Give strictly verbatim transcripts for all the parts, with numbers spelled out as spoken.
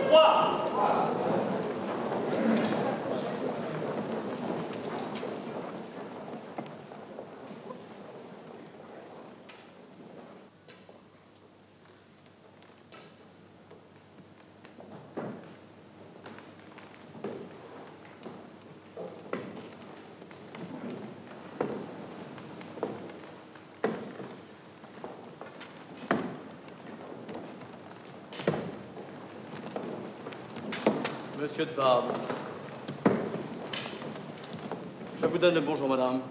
Droit. Monsieur de Fabre. Je vous donne le bonjour, madame.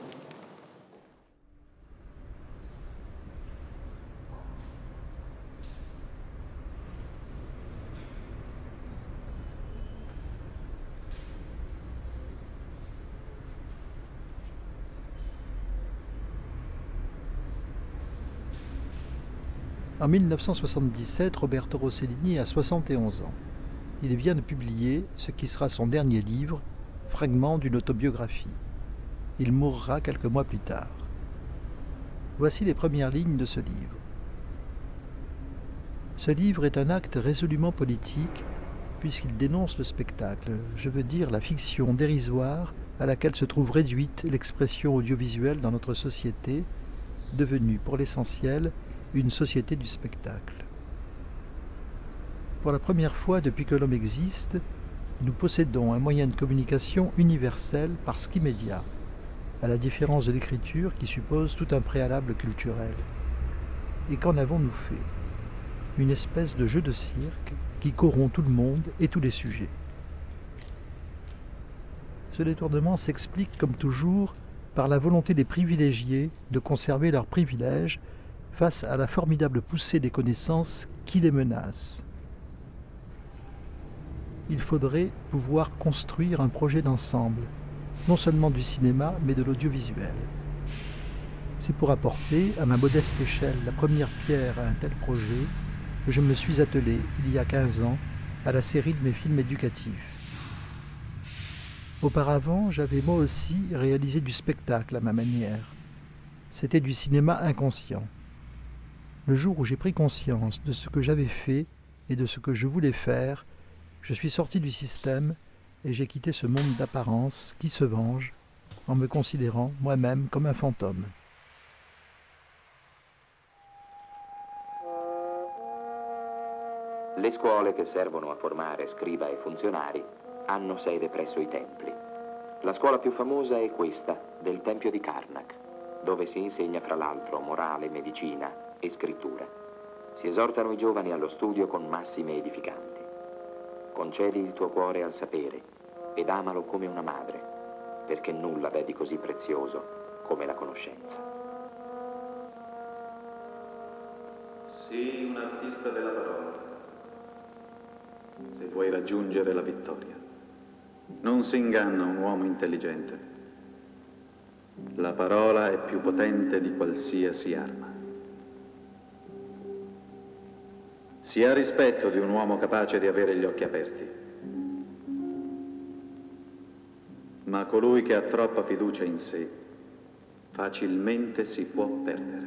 En mille neuf cent soixante-dix-sept, Roberto Rossellini a soixante et onze ans. Il vient de publier ce qui sera son dernier livre, Fragment d'une autobiographie. Il mourra quelques mois plus tard. Voici les premières lignes de ce livre. Ce livre est un acte résolument politique puisqu'il dénonce le spectacle, je veux dire la fiction dérisoire à laquelle se trouve réduite l'expression audiovisuelle dans notre société, devenue pour l'essentiel une société du spectacle. Pour la première fois depuis que l'homme existe, nous possédons un moyen de communication universel parce qu'immédiat, à la différence de l'écriture qui suppose tout un préalable culturel. Et qu'en avons-nous fait? Une espèce de jeu de cirque qui corrompt tout le monde et tous les sujets. Ce détournement s'explique, comme toujours, par la volonté des privilégiés de conserver leurs privilèges face à la formidable poussée des connaissances qui les menacent. Il faudrait pouvoir construire un projet d'ensemble, non seulement du cinéma, mais de l'audiovisuel. C'est pour apporter, à ma modeste échelle, la première pierre à un tel projet que je me suis attelé, il y a quinze ans, à la série de mes films éducatifs. Auparavant, j'avais moi aussi réalisé du spectacle à ma manière. C'était du cinéma inconscient. Le jour où j'ai pris conscience de ce que j'avais fait et de ce que je voulais faire, je suis sorti du système et j'ai quitté ce monde d'apparence qui se venge en me considérant moi-même comme un fantôme. Le scuole che servono a formare scriba e funzionari hanno sede presso i templi. La scuola più famosa è questa, del Tempio di Karnak, dove si insegna fra l'altro morale, medicina e scrittura. Si esortano i giovani allo studio con massime edificanti. Concedi il tuo cuore al sapere ed amalo come una madre, perché nulla v'è di così prezioso come la conoscenza. Sii un artista della parola, se vuoi raggiungere la vittoria. Non si inganna un uomo intelligente. La parola è più potente di qualsiasi arma. Si ha rispetto di un uomo capace di avere gli occhi aperti. Ma colui che ha troppa fiducia in sé facilmente si può perdere.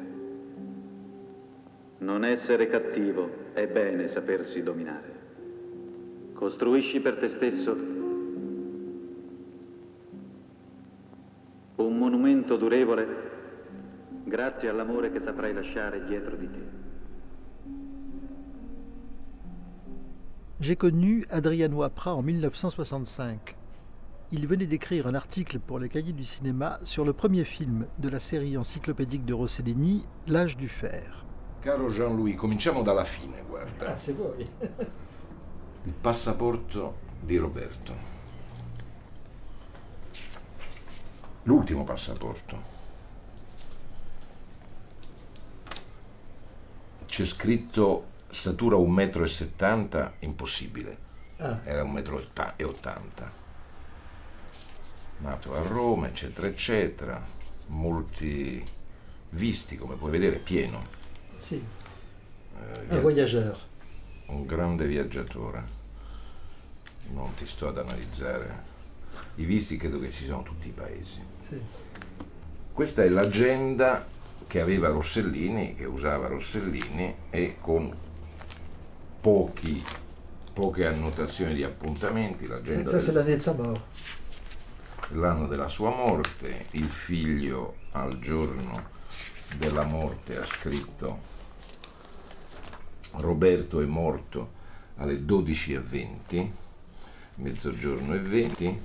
Non essere cattivo è bene sapersi dominare. Costruisci per te stesso un monumento durevole grazie all'amore che saprai lasciare dietro di te. J'ai connu Adriano Apra en mille neuf cent soixante-cinq. Il venait d'écrire un article pour le Cahier du cinéma sur le premier film de la série encyclopédique de Rossellini, L'âge du fer. Caro Jean-Louis, cominciamo dalla fine, guarda. Ah, se vuoi. Il passaporto di Roberto. L'ultimo passaporto. C'è scritto statura un metro e settanta, impossibile. Ah. Era un metro e ottanta. Nato a Roma, eccetera, eccetera. Molti visti, come puoi vedere, pieno. Sì. Eh, un voyageur. Un grande viaggiatore. Non ti sto ad analizzare. I visti credo che ci siano tutti i paesi. Sì. Questa è l'agenda che aveva Rossellini, che usava Rossellini, e con pochi poche annotazioni di appuntamenti, l'agenda Ça, c'est del- l'année de sa mort. l'anno della sua morte, il figlio al giorno della morte ha scritto: Roberto è morto alle dodici e venti, mezzogiorno e venti.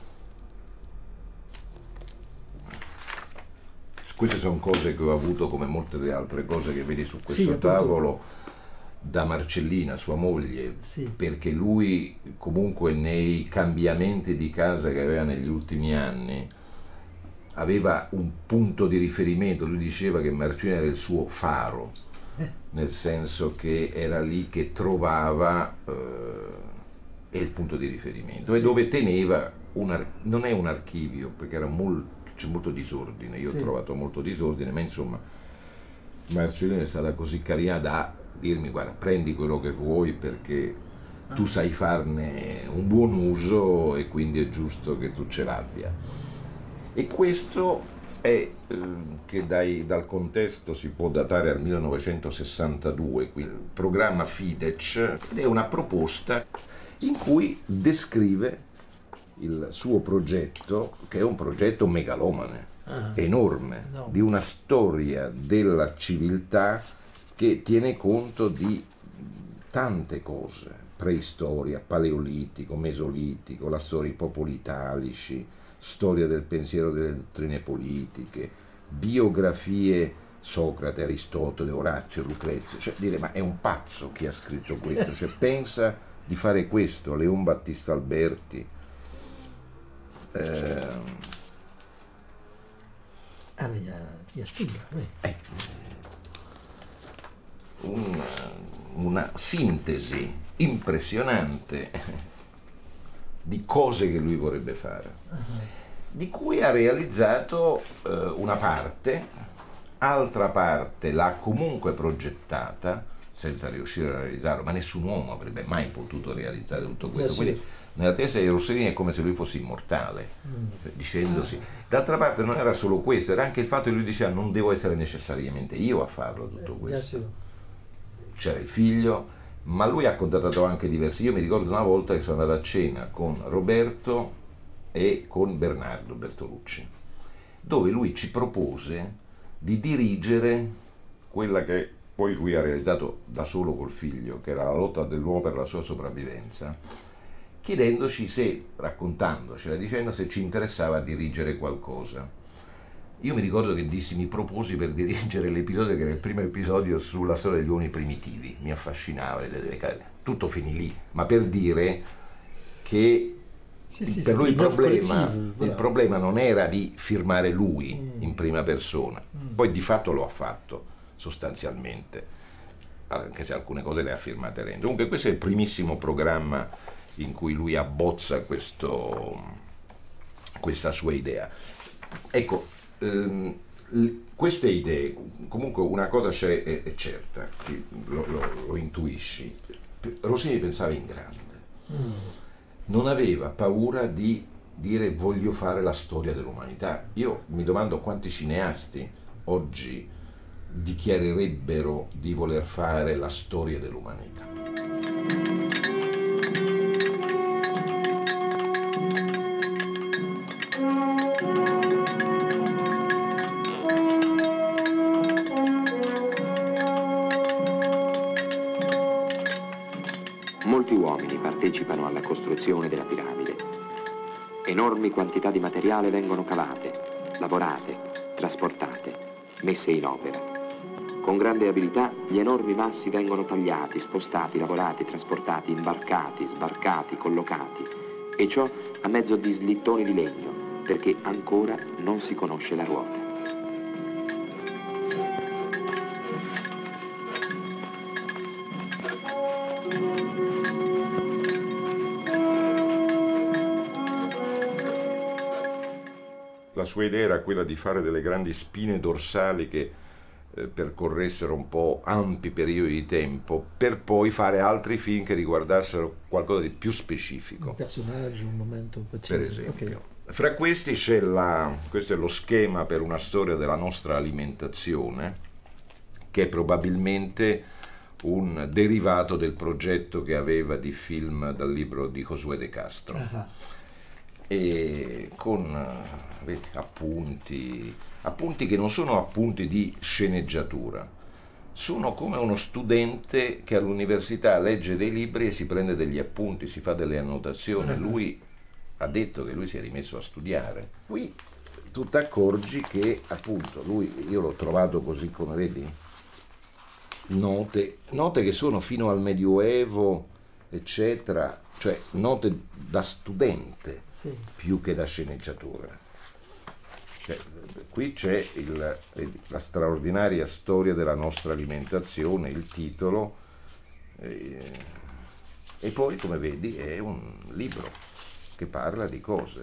Queste sono cose che ho avuto, come molte delle altre cose che vedi su questo Sì, appunto. tavolo, da Marcellina, sua moglie, Sì. perché lui comunque nei cambiamenti di casa che aveva negli ultimi anni aveva un punto di riferimento. Lui diceva che Marcellina era il suo faro, nel senso che era lì che trovava eh, il punto di riferimento, Sì. e dove teneva un ar- non è un archivio, perché era molto, c'è molto disordine, io Sì. ho trovato molto disordine, ma insomma Marcellina è stata così carina da dirmi: guarda, prendi quello che vuoi perché tu sai farne un buon uso e quindi è giusto che tu ce l'abbia. E questo è eh, che dai, dal contesto si può datare al millenovecentosessantadue, quindi il programma Fidesz, ed è una proposta in cui descrive il suo progetto, che è un progetto megalomane, Ah. enorme, No. di una storia della civiltà che tiene conto di tante cose: preistoria, paleolitico, mesolitico, la storia dei popoli italici, storia del pensiero, delle dottrine politiche, biografie Socrate, Aristotele, Orazio, Lucrezia. Cioè, dire, ma è un pazzo chi ha scritto questo? Cioè, pensa di fare questo, Leon Battista Alberti. Eh, Ah, mais il y a, il y a tout, là, oui. una, una sintesi impressionante di cose che lui vorrebbe fare, di cui ha realizzato eh, una parte, altra parte l'ha comunque progettata senza riuscire a realizzarlo, ma nessun uomo avrebbe mai potuto realizzare tutto questo. Eh sì. Quindi nella testa di Rossellini è come se lui fosse immortale, cioè, dicendosi. D'altra parte non era solo questo, era anche il fatto che lui diceva: non devo essere necessariamente io a farlo tutto Bien questo. sûr. C'era il figlio, ma lui ha contattato anche diversi. Io mi ricordo una volta che sono andato a cena con Roberto e con Bernardo Bertolucci, dove lui ci propose di dirigere quella che poi lui ha realizzato da solo col figlio, che era la lotta dell'uomo per la sua sopravvivenza, chiedendoci se, raccontandocela, dicendo se ci interessava dirigere qualcosa. Io mi ricordo che dissi: mi proposi per dirigere l'episodio che era il primo episodio sulla storia degli uomini primitivi, mi affascinava, tutto finì lì, ma per dire che Sì, sì, per lui il c'était une œuvre problema, collective, il voilà. problema non era di firmare lui Mm. in prima persona, poi di fatto lo ha fatto sostanzialmente, anche se alcune cose le ha firmate Renzo. Comunque questo è il primissimo programma in cui lui abbozza questo, questa sua idea. Ecco, ehm, l- queste idee, comunque una cosa c'è, è, è certa, che lo, lo- lo intuisci. Rossellini pensava in grande, non aveva paura di dire: voglio fare la storia dell'umanità. Io mi domando quanti cineasti oggi dichiarerebbero di voler fare la storia dell'umanità. Molti uomini partecipano alla costruzione della piramide. Enormi quantità di materiale vengono cavate, lavorate, trasportate, messe in opera. Con grande abilità gli enormi massi vengono tagliati, spostati, lavorati, trasportati, imbarcati, sbarcati, collocati, e ciò a mezzo di slittoni di legno, perché ancora non si conosce la ruota. La sua idea era quella di fare delle grandi spine dorsali che eh, percorressero un po' ampi periodi di tempo, per poi fare altri film che riguardassero qualcosa di più specifico. Un personaggio, un momento preciso. Per esempio. Ok. Fra questi c'è la, questo è lo schema per una storia della nostra alimentazione, che è probabilmente un derivato del progetto che aveva di film dal libro di Josué de Castro. Uh-huh. E con vedi, appunti, appunti che non sono appunti di sceneggiatura, sono come uno studente che all'università legge dei libri e si prende degli appunti, si fa delle annotazioni. Uh-huh. Lui ha detto che lui si è rimesso a studiare. Qui tu ti accorgi che appunto lui, io l'ho trovato così come vedi, note, note che sono fino al Medioevo, eccetera, cioè note da studente, sì, più che da sceneggiatore. Cioè, qui c'è il, la straordinaria storia della nostra alimentazione, il titolo, eh, e poi, come vedi, è un libro che parla di cose.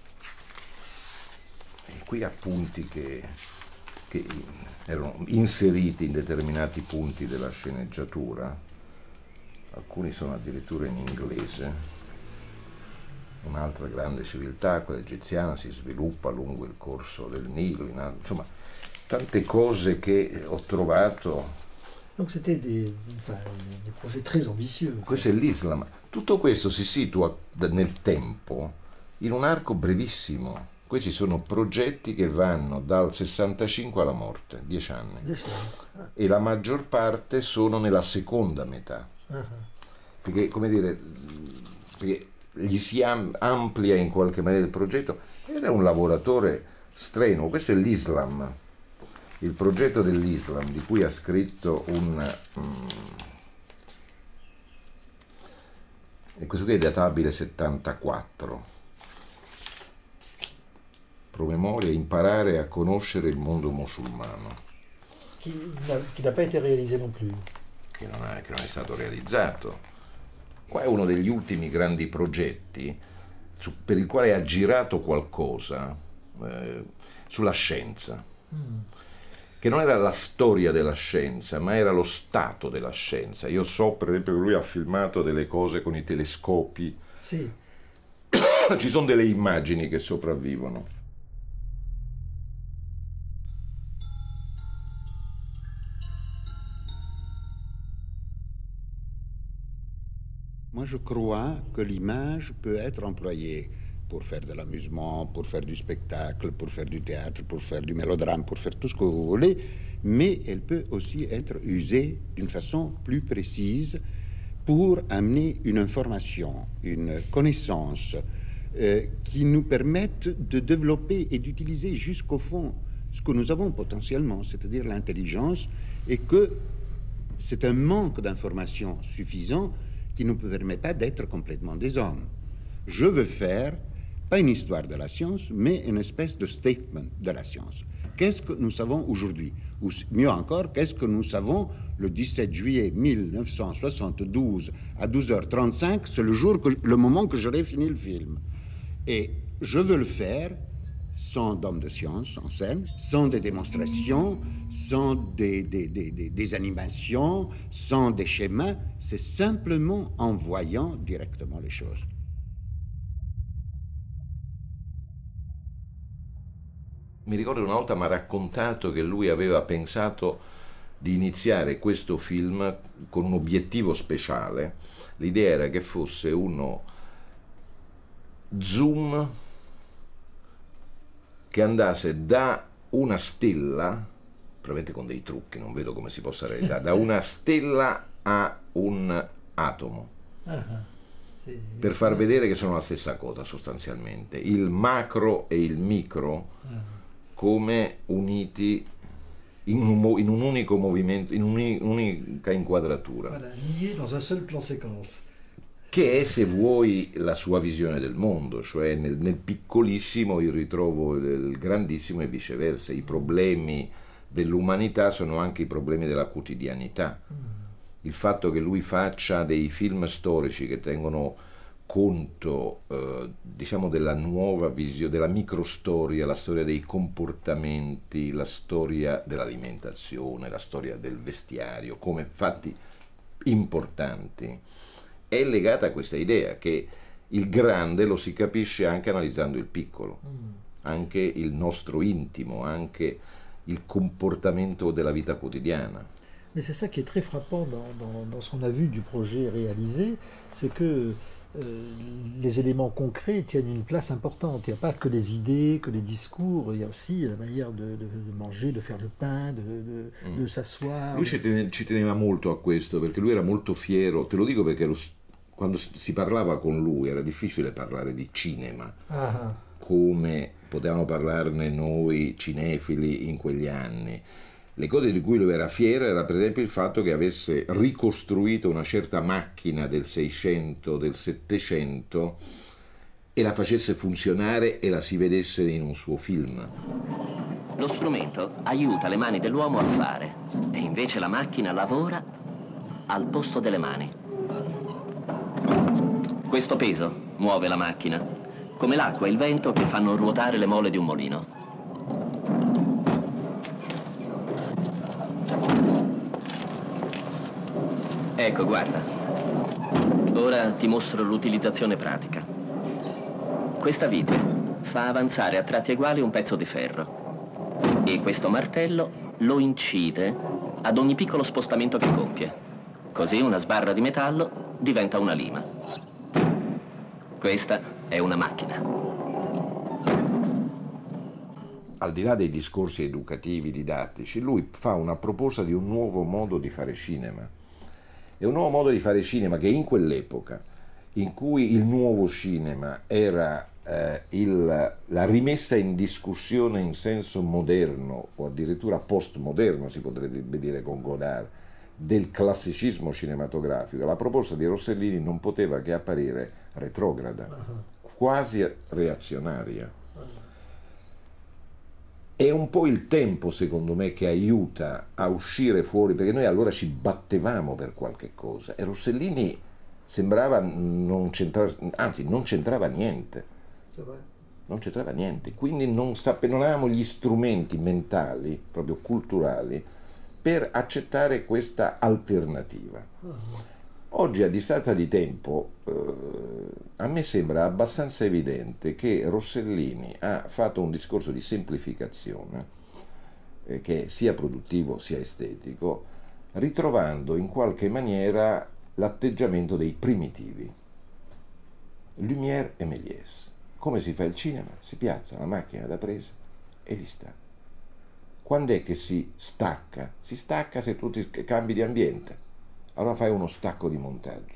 E qui appunti che, che erano inseriti in determinati punti della sceneggiatura, alcuni sono addirittura in inglese. Un'altra grande civiltà, quella egiziana, si sviluppa lungo il corso del Nilo, in, insomma, tante cose che ho trovato. Donc c'était des, enfin, des projets très ambitieux. Questo è l'Islam. Tutto questo si situa nel tempo in un arco brevissimo. Questi sono progetti che vanno dal sessantacinque alla morte, dieci anni. Dieci anni. Ah. E la maggior parte sono nella seconda metà. Uh-huh. Perché, come dire, perché gli si amplia in qualche maniera il progetto. Era un lavoratore strenuo. Questo è l'Islam, il progetto dell'Islam, di cui ha scritto un um, e questo qui è databile settantaquattro, promemoria, imparare a conoscere il mondo musulmano, che n'a pas été réalisé non più, che non, è, che non è stato realizzato. Qua è uno degli ultimi grandi progetti su, per il quale ha girato qualcosa eh, sulla scienza, mm. che non era la storia della scienza, ma era lo stato della scienza. Io so, per esempio, che lui ha filmato delle cose con i telescopi. Sì. Ci sono delle immagini che sopravvivono. Moi, je crois que l'image peut être employée pour faire de l'amusement, pour faire du spectacle, pour faire du théâtre, pour faire du mélodrame, pour faire tout ce que vous voulez, mais elle peut aussi être usée d'une façon plus précise pour amener une information, une connaissance euh, qui nous permette de développer et d'utiliser jusqu'au fond ce que nous avons potentiellement, c'est-à-dire l'intelligence, et que c'est un manque d'information suffisant qui ne nous permet pas d'être complètement des hommes. Je veux faire, pas une histoire de la science, mais une espèce de statement de la science. Qu'est-ce que nous savons aujourd'hui? Ou mieux encore, qu'est-ce que nous savons le dix-sept juillet mille neuf cent soixante-douze à douze heures trente-cinq? C'est le jour, que, le moment que j'aurai fini le film. Et je veux le faire sans d'hommes de science en scène, sans des démonstrations, sans des, des, des, des, des animations, sans des schémas. C'est simplement en voyant directement les choses. Mi ricordo una volta mi ha raccontato che lui aveva pensato di iniziare questo film con un obiettivo speciale. L'idea era che fosse uno zoom che andasse da una stella, probabilmente con dei trucchi, non vedo come si possa realizzare, da una stella a un atomo, uh-huh. Sì, per far vedere che sono la stessa cosa sostanzialmente, il macro e il micro uh-huh. come uniti in un, in un unico movimento, in un'unica inquadratura. Voilà, liés dans un seul plan séquence. Che è, se vuoi, la sua visione del mondo, cioè nel, nel piccolissimo io ritrovo il grandissimo e viceversa. I problemi dell'umanità sono anche i problemi della quotidianità. Il fatto che lui faccia dei film storici che tengono conto, eh, diciamo, della nuova visione, della microstoria, la storia dei comportamenti, la storia dell'alimentazione, la storia del vestiario, come fatti importanti, è legata a questa idea che il grande lo si capisce anche analizzando il piccolo, mm. anche il nostro intimo, anche il comportamento della vita quotidiana. Mais c'est ça qui est très frappant dans, dans, dans ce qu'on a vu du projet réalisé, c'est que euh, les éléments concrets tiennent une place importante. Il n'y a pas que les idées, que les discours, il y a aussi la manière de, de, de manger, de faire le pain, de, de, mm. de s'asseoir. Lui ci teneva, ci teneva molto a questo, perché lui era molto fiero, te lo dico perché lo, quando si parlava con lui era difficile parlare di cinema, ah. come potevamo parlarne noi cinefili in quegli anni. Le cose di cui lui era fiero era per esempio il fatto che avesse ricostruito una certa macchina del Seicento, del Settecento e la facesse funzionare e la si vedesse in un suo film. Lo strumento aiuta le mani dell'uomo a fare e invece la macchina lavora al posto delle mani. Questo peso muove la macchina, come l'acqua e il vento che fanno ruotare le mole di un mulino. Ecco, guarda. Ora ti mostro l'utilizzazione pratica. Questa vite fa avanzare a tratti uguali un pezzo di ferro e questo martello lo incide ad ogni piccolo spostamento che compie. Così una sbarra di metallo diventa una lima. Questa è una macchina. Al di là dei discorsi educativi, didattici, lui fa una proposta di un nuovo modo di fare cinema. È un nuovo modo di fare cinema che in quell'epoca, in cui il nuovo cinema era eh, il, la rimessa in discussione in senso moderno, o addirittura postmoderno, si potrebbe dire con Godard, del classicismo cinematografico, la proposta di Rossellini non poteva che apparire retrograda, quasi reazionaria. È un po' il tempo, secondo me, che aiuta a uscire fuori, perché noi allora ci battevamo per qualche cosa e Rossellini sembrava non c'entrare, anzi non c'entrava niente, non c'entrava niente, quindi non, sape, non avevamo gli strumenti mentali, proprio culturali, per accettare questa alternativa. Oggi, a distanza di tempo, eh, a me sembra abbastanza evidente che Rossellini ha fatto un discorso di semplificazione, eh, che è sia produttivo sia estetico, ritrovando in qualche maniera l'atteggiamento dei primitivi. Lumière e Méliès. Come si fa il cinema? Si piazza la macchina da presa e li sta. Quando è che si stacca? Si stacca se tu ti cambi di ambiente. Allora fai uno stacco di montaggio.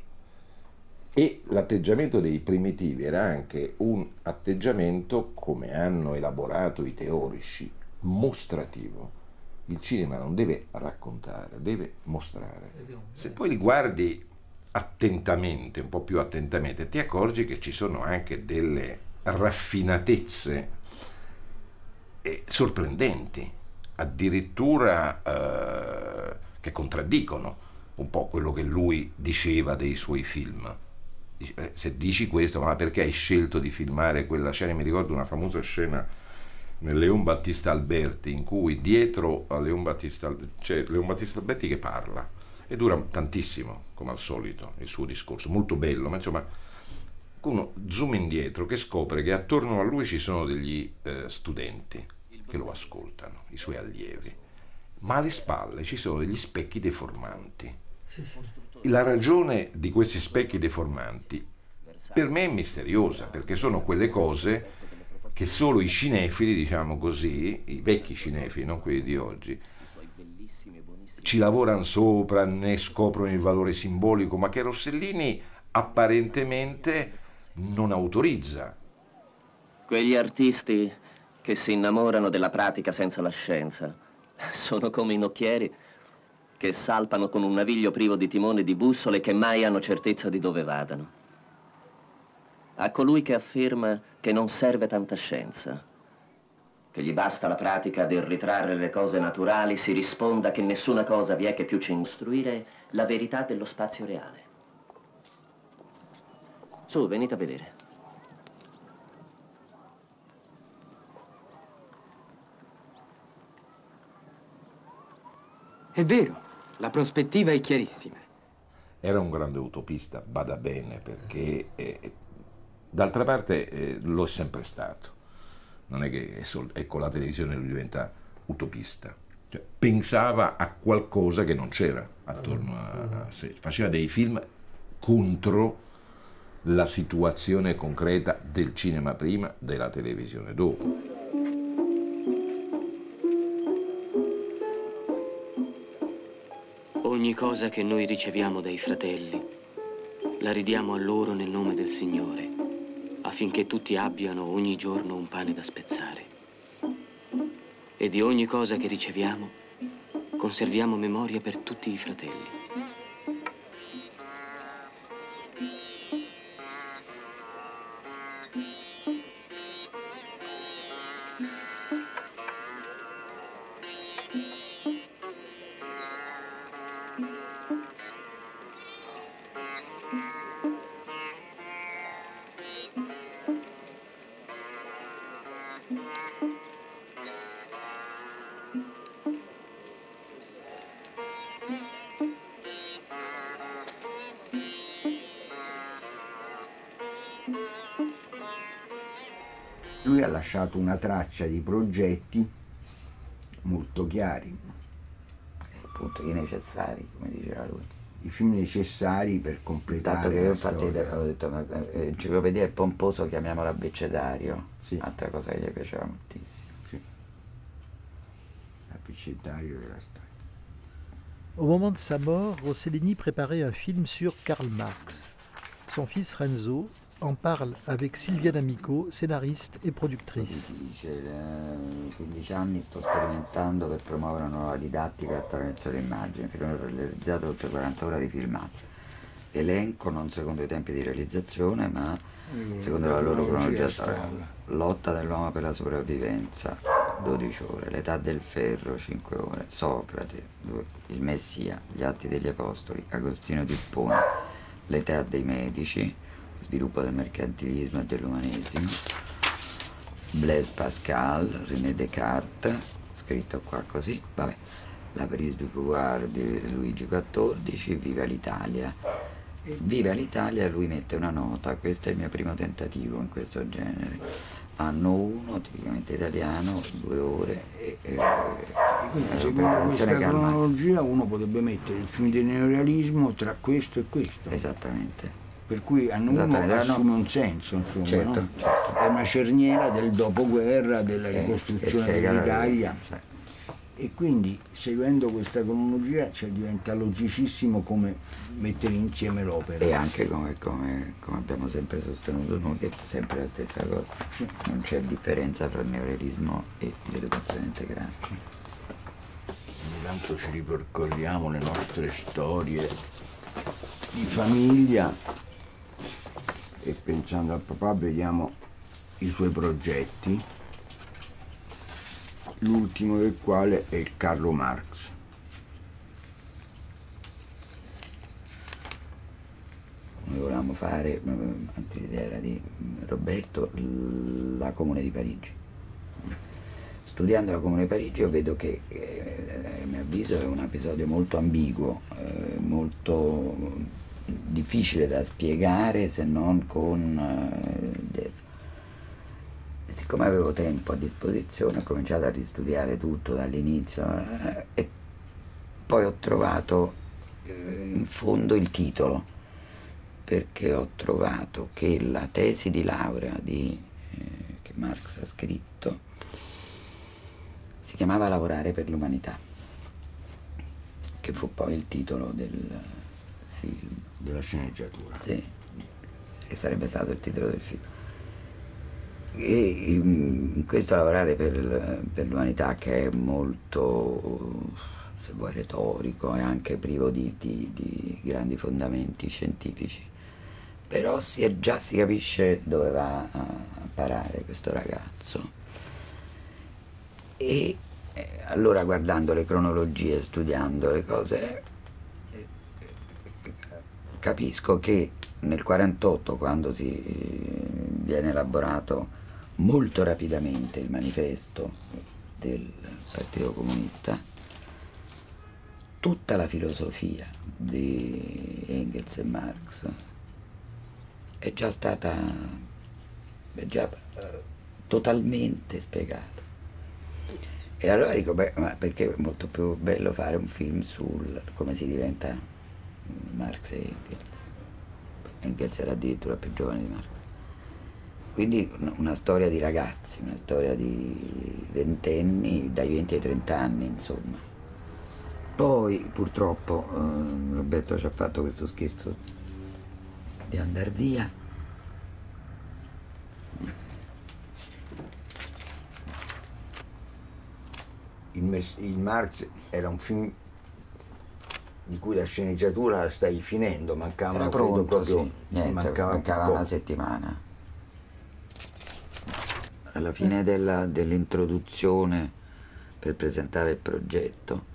E l'atteggiamento dei primitivi era anche un atteggiamento, come hanno elaborato i teorici, mostrativo. Il cinema non deve raccontare, deve mostrare. Se poi li guardi attentamente, un po' più attentamente, ti accorgi che ci sono anche delle raffinatezze eh, sorprendenti, addirittura eh, che contraddicono un po' quello che lui diceva dei suoi film. Se dici questo, ma perché hai scelto di filmare quella scena? Mi ricordo una famosa scena nel Leon Battista Alberti, in cui dietro a Leon Battista c'è Leon Battista Alberti che parla, e dura tantissimo, come al solito, il suo discorso, molto bello, ma insomma, uno zoom indietro che scopre che attorno a lui ci sono degli eh, studenti che lo ascoltano, i suoi allievi, ma alle spalle ci sono degli specchi deformanti. Sì, sì. La ragione di questi specchi deformanti per me è misteriosa, perché sono quelle cose che solo i cinefili, diciamo così, i vecchi cinefili, non quelli di oggi, ci lavorano sopra, ne scoprono il valore simbolico, ma che Rossellini apparentemente non autorizza. Quegli artisti che si innamorano della pratica senza la scienza sono come i nocchieri che salpano con un naviglio privo di timone e di bussole che mai hanno certezza di dove vadano. A colui che afferma che non serve tanta scienza, che gli basta la pratica del ritrarre le cose naturali, si risponda che nessuna cosa vi è che più ci istruire la verità dello spazio reale. Su, venite a vedere. È vero, la prospettiva è chiarissima. Era un grande utopista, bada bene, perché eh, d'altra parte eh, lo è sempre stato. Non è che è sol- ecco, la televisione lui diventa utopista. Cioè, pensava a qualcosa che non c'era attorno a, a sé, faceva dei film contro la situazione concreta del cinema prima, della televisione dopo. Ogni cosa che noi riceviamo dai fratelli la ridiamo a loro nel nome del Signore, affinché tutti abbiano ogni giorno un pane da spezzare. E di ogni cosa che riceviamo conserviamo memoria per tutti i fratelli. Lui ha lasciato una traccia di progetti molto chiari. Appunto, i necessari, come diceva lui. I film necessari per completare. Tanto che io infatti storia. avevo detto, ma, eh, enciclopedia è pomposo, chiamiamola Abbecedario. Sì. Altra cosa che gli piaceva moltissimo. Sì. L'abbecedario della storia. Au moment de sa mort, Rossellini préparait un film sur Karl Marx. Son fils Renzo en parle avec Silvia D'Amico, scénariste et productrice. Dice, eh, quindici anni sto sperimentando per promuovere una nuova didattica attraverso le immagini. Finora ho realizzato oltre quaranta ore di filmati. Elenco non secondo i tempi di realizzazione, ma secondo la loro cronologia storica. Lotta dell'uomo per la sopravvivenza, dodici ore. L'età del ferro, cinque ore. Socrate, il Messia, gli Atti degli Apostoli, Agostino di Ippona, l'età dei medici, sviluppo del mercantilismo e dell'umanesimo, Blaise Pascal, René Descartes, scritto qua così, vabbè, La prise du pouvoir di Luigi quattordici, Viva l'Italia. Viva l'Italia, lui mette una nota, questo è il mio primo tentativo in questo genere. Anno uno, tipicamente italiano, due ore e... e quindi secondo questa cronologia uno potrebbe mettere il film del neorealismo tra questo e questo. Esattamente. Per cui a uno assume un senso, insomma, certo, no? Certo. È una cerniera del dopoguerra, della sì, ricostruzione dell'Italia. Sì. E quindi, seguendo questa cronologia, cioè, diventa logicissimo come mettere insieme l'opera. E anche come, come, come abbiamo sempre sostenuto noi, che è sempre la stessa cosa. Sì. Non c'è differenza tra il neorealismo e l'educazione integrale. Sì. Intanto ci ripercorriamo le nostre storie di famiglia. E pensando al papà vediamo i suoi progetti, l'ultimo del quale è il Carlo Marx. Noi volevamo fare, anzi l'idea era di Roberto, la Comune di Parigi. Studiando la Comune di Parigi io vedo che, eh, a mio avviso, è un episodio molto ambiguo, eh, molto difficile da spiegare se non con... Eh, siccome avevo tempo a disposizione ho cominciato a ristudiare tutto dall'inizio eh, e poi ho trovato eh, in fondo il titolo, perché ho trovato che la tesi di laurea di, eh, che Marx ha scritto si chiamava Lavorare per l'umanità, che fu poi il titolo del film. Della sceneggiatura. Sì, e sarebbe stato il titolo del film. E in questo Lavorare per, per l'umanità, che è molto, se vuoi, retorico e anche privo di, di, di grandi fondamenti scientifici, però si è, già si capisce dove va a, a parare questo ragazzo. E eh, allora, guardando le cronologie, studiando le cose, eh, capisco che nel quarantotto, quando si viene elaborato molto rapidamente il manifesto del Partito Comunista, tutta la filosofia di Engels e Marx è già stata è già totalmente spiegata. E allora dico, beh, ma perché è molto più bello fare un film sul come si diventa Marx e Engels. Engels era addirittura più giovane di Marx. Quindi una storia di ragazzi, una storia di ventenni, dai venti ai trenta anni, insomma. Poi, purtroppo, eh, Roberto ci ha fatto questo scherzo di andar via. Il, il Marx era un film di cui la sceneggiatura la stai finendo, mancava Era pronto, proprio, sì. Niente, mancava, mancava una settimana. Alla fine della, dell'introduzione per presentare il progetto,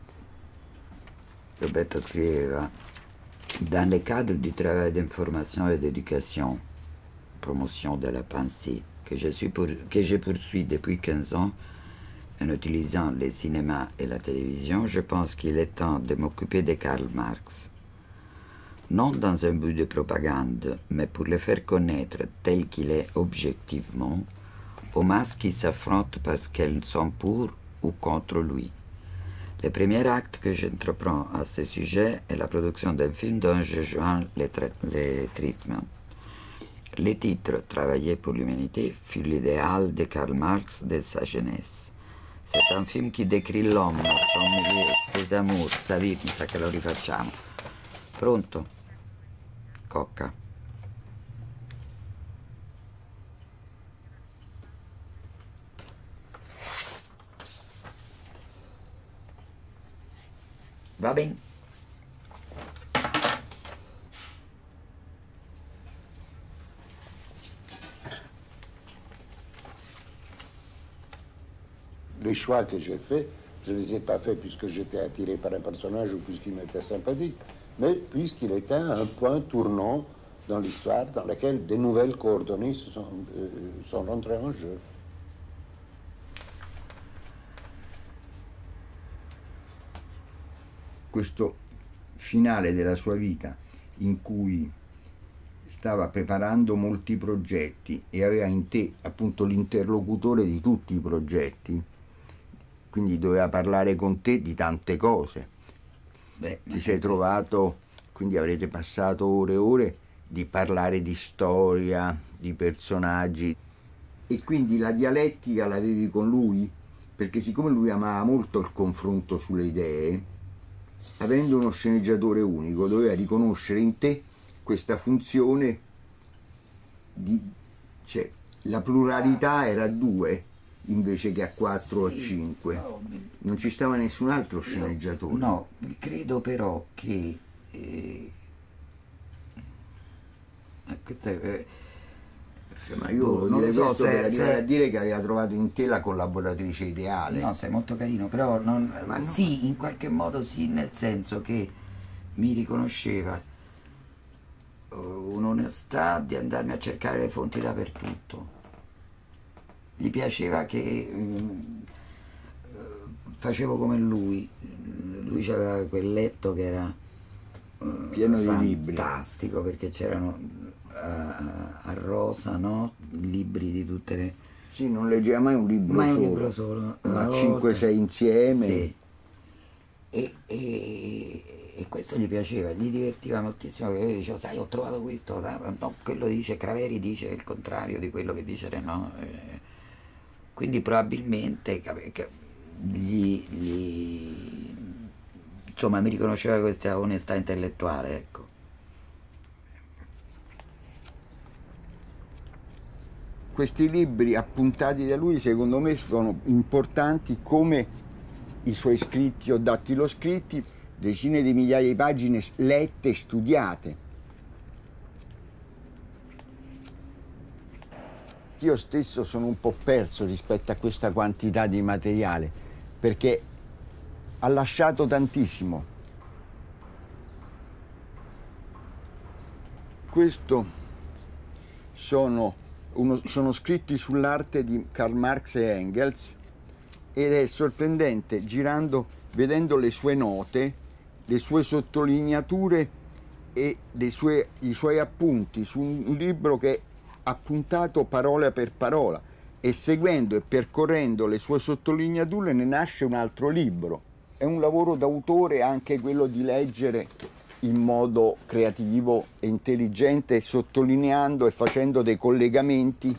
Roberto scriveva: dans le cadre du travail d'information et d'éducation, promotion de la pensée, que je, suis pour, que je poursuis depuis quinze ans, en utilisant le cinéma et la télévision, je pense qu'il est temps de m'occuper de Karl Marx. Non dans un but de propagande, mais pour le faire connaître tel qu'il est objectivement, aux masses qui s'affrontent parce qu'elles sont pour ou contre lui. Le premier acte que j'entreprends à ce sujet est la production d'un film dont je joins les, les traitements. Le titre, Travailler pour l'humanité, fut l'idéal de Karl Marx de sa jeunesse. C'est un film qui décrit l'homme, son milieu, ses amours, sa vie, mi sa che lo rifacciamo. Pronto? Cocca. Va bene. Les choix que j'ai faits, je ne les ai pas faits puisque j'étais attiré par un personnage ou puisqu'il m'était sympathique, mais puisqu'il était un point tournant dans l'histoire dans laquelle de nouvelles coordonnées se sont, euh, sont entrées en jeu. Questo finale della sua vita in cui stava preparando molti progetti e aveva in te appunto l'interlocutore di tutti i progetti, quindi doveva parlare con te di tante cose. Beh, ti sei trovato, quindi avrete passato ore e ore di parlare di storia, di personaggi, e quindi la dialettica l'avevi con lui, perché siccome lui amava molto il confronto sulle idee, avendo uno sceneggiatore unico, doveva riconoscere in te questa funzione di, cioè, la pluralità era a due invece che a quattro o sì, a cinque. No, non ci stava nessun altro sceneggiatore. No, credo però che eh, questo è, eh, ma io non lo so se, per arrivare se... a dire che aveva trovato in te la collaboratrice ideale. No, sei molto carino, però non, ma no. Sì, in qualche modo sì, nel senso che mi riconosceva un'onestà di andarmi a cercare le fonti dappertutto. Gli piaceva che um, facevo come lui. Lui aveva quel letto che era uh, pieno di libri, fantastico, perché c'erano a, a rosa, no? Libri di tutte le... Sì, non leggeva mai un libro mai solo, un libro solo ma cinque sei insieme. Sì. E, e, e questo gli piaceva, gli divertiva moltissimo, che io dicevo, sai, ho trovato questo, no, quello dice, Craveri dice il contrario di quello che dice Renaud. Quindi probabilmente gli, gli, insomma, mi riconosceva questa onestà intellettuale, ecco. Questi libri appuntati da lui secondo me sono importanti come i suoi scritti o dattiloscritti, decine di migliaia di pagine lette e studiate. Io stesso sono un po' perso rispetto a questa quantità di materiale, perché ha lasciato tantissimo. Questo sono, uno, sono scritti sull'arte di Karl Marx e Engels, ed è sorprendente, girando, vedendo le sue note, le sue sottolineature e le sue, i suoi appunti su un libro che è appuntato parola per parola, e seguendo e percorrendo le sue sottolineature ne nasce un altro libro. È un lavoro d'autore anche quello di leggere in modo creativo e intelligente, sottolineando e facendo dei collegamenti.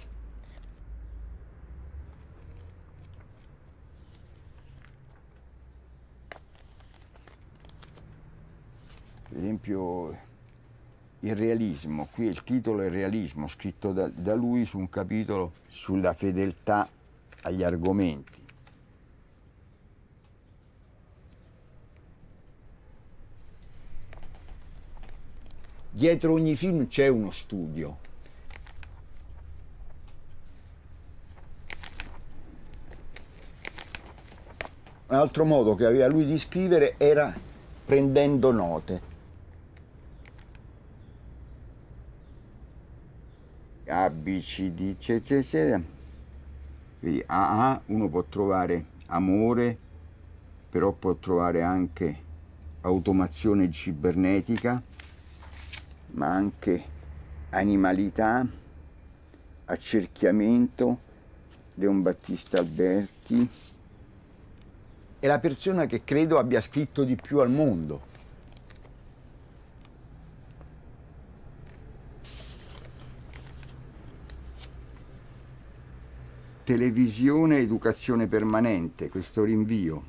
Per esempio il realismo, qui il titolo è il realismo, scritto da, da lui su un capitolo sulla fedeltà agli argomenti. Dietro ogni film c'è uno studio. Un altro modo che aveva lui di scrivere era prendendo note. A, B, C, D, eccetera, eccetera. Quindi A A uno può trovare amore, però può trovare anche automazione cibernetica, ma anche animalità, accerchiamento, Leon Battista Alberti. È la persona che credo abbia scritto di più al mondo. Televisione, educazione permanente, questo rinvio.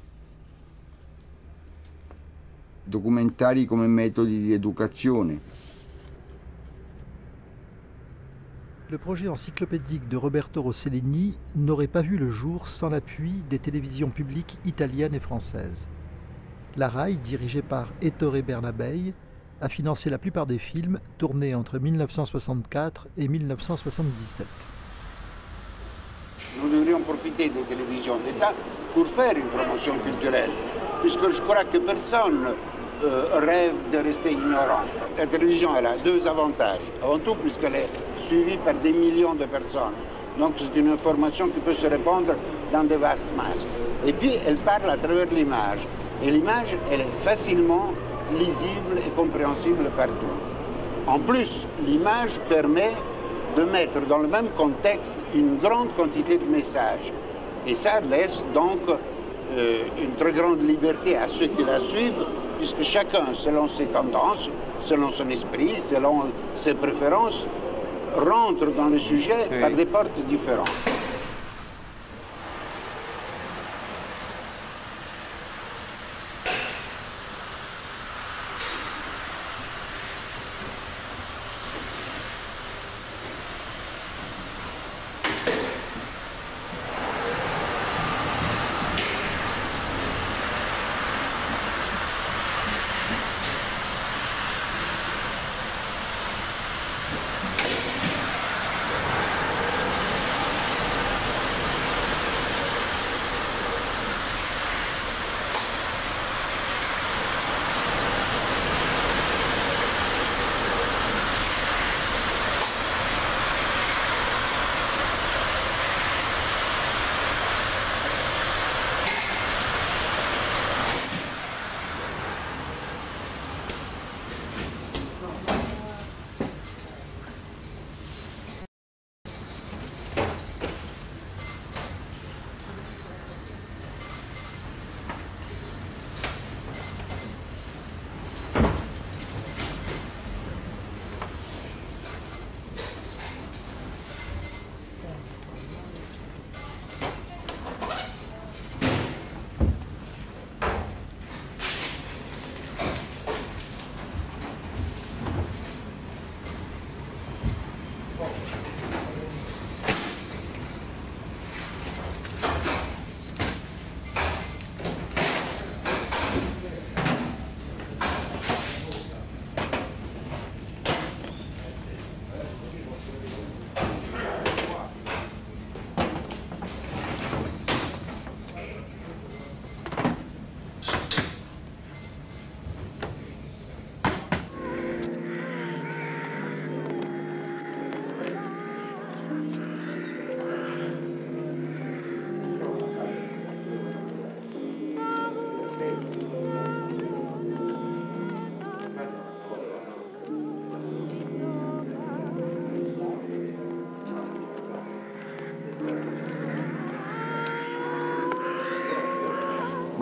Documentari come metodi di educazione. Le projet encyclopédique de Roberto Rossellini n'aurait pas vu le jour sans l'appui des télévisions publiques italiennes et françaises. La RAI, dirigée par Ettore Bernabei, a financé la plupart des films tournés entre mille neuf cent soixante-quatre et mille neuf cent soixante-dix-sept. Nous devrions profiter des télévisions d'État pour faire une promotion culturelle, puisque je crois que personne euh, rêve de rester ignorant. La télévision, elle a deux avantages. Avant tout, puisqu'elle est suivie par des millions de personnes. Donc c'est une information qui peut se répandre dans de vastes masses. Et puis, elle parle à travers l'image. Et l'image, elle est facilement lisible et compréhensible partout. En plus, l'image permet de mettre dans le même contexte une grande quantité de messages. Et ça laisse donc euh, une très grande liberté à ceux qui la suivent, puisque chacun, selon ses tendances, selon son esprit, selon ses préférences, rentre dans le sujet oui. par des portes différentes.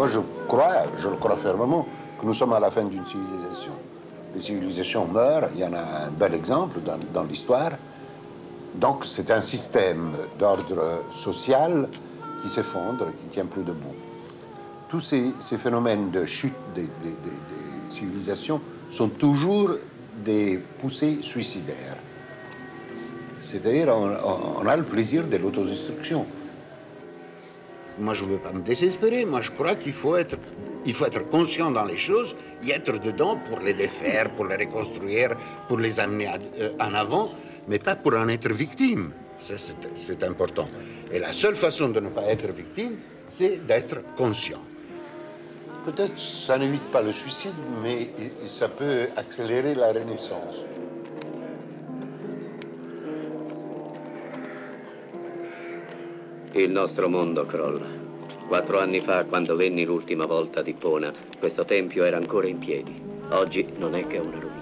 Moi, je crois, je le crois fermement, que nous sommes à la fin d'une civilisation. Les civilisations meurent, il y en a un bel exemple dans, dans l'histoire. Donc, c'est un système d'ordre social qui s'effondre, qui ne tient plus debout. Tous ces, ces phénomènes de chute des, des, des, des civilisations sont toujours des poussées suicidaires. C'est-à-dire, on, on a le plaisir de l'autodestruction. Moi, je ne veux pas me désespérer. Moi, je crois qu'il faut être, il faut être conscient dans les choses, y être dedans pour les défaire, pour les reconstruire, pour les amener à, euh, en avant, mais pas pour en être victime. C'est important. Et la seule façon de ne pas être victime, c'est d'être conscient. Peut-être ça n'évite pas le suicide, mais ça peut accélérer la renaissance. Il nostro mondo crolla. Quattro anni fa, quando venni l'ultima volta ad Ippona, questo tempio era ancora in piedi. Oggi non è che una rovina.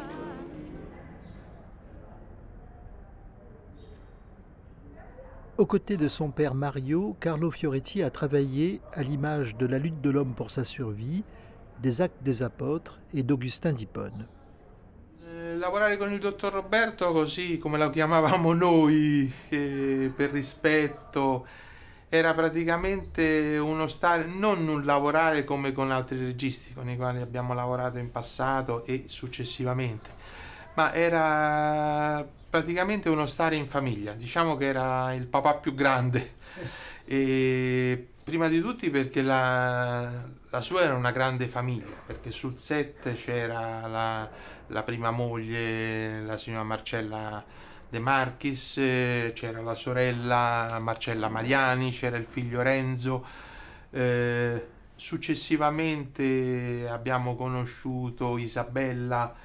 Aux côtés de son père Mario, Carlo Fioretti a travaillé à l'image de la lutte de l'homme pour sa survie, des Actes des Apôtres et d'Augustin d'Hippone. Eh, lavorare con il dottor Roberto, così come lo chiamavamo noi, eh, per rispetto, era praticamente uno stare, non un lavorare come con altri registi con i quali abbiamo lavorato in passato e successivamente, ma era praticamente uno stare in famiglia. Diciamo che era il papà più grande, e prima di tutti perché la, la sua era una grande famiglia, perché sul set c'era la, la prima moglie, la signora Marcella De Marchis, c'era la sorella Marcella Mariani, c'era il figlio Renzo. Eh, successivamente abbiamo conosciuto Isabella,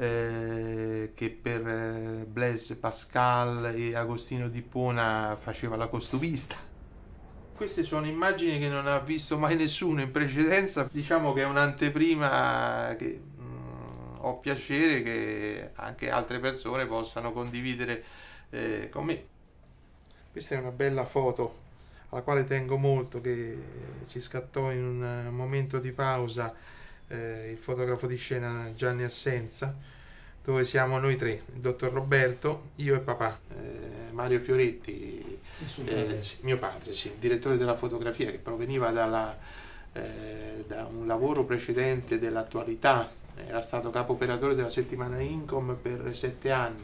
Eh, che per eh, Blaise Pascal e Agostino d'Hippona faceva la costumista. Queste sono immagini che non ha visto mai nessuno in precedenza. Diciamo che è un'anteprima che mh, ho piacere che anche altre persone possano condividere eh, con me. Questa è una bella foto alla quale tengo molto, che ci scattò in un momento di pausa Eh, il fotografo di scena Gianni Assenza, dove siamo noi tre, il dottor Roberto, io e papà, eh, Mario Fioretti, eh, sì, mio padre, sì, direttore della fotografia, che proveniva dalla, eh, da un lavoro precedente dell'Attualità, era stato capo operatore della settimana Incom per sette anni.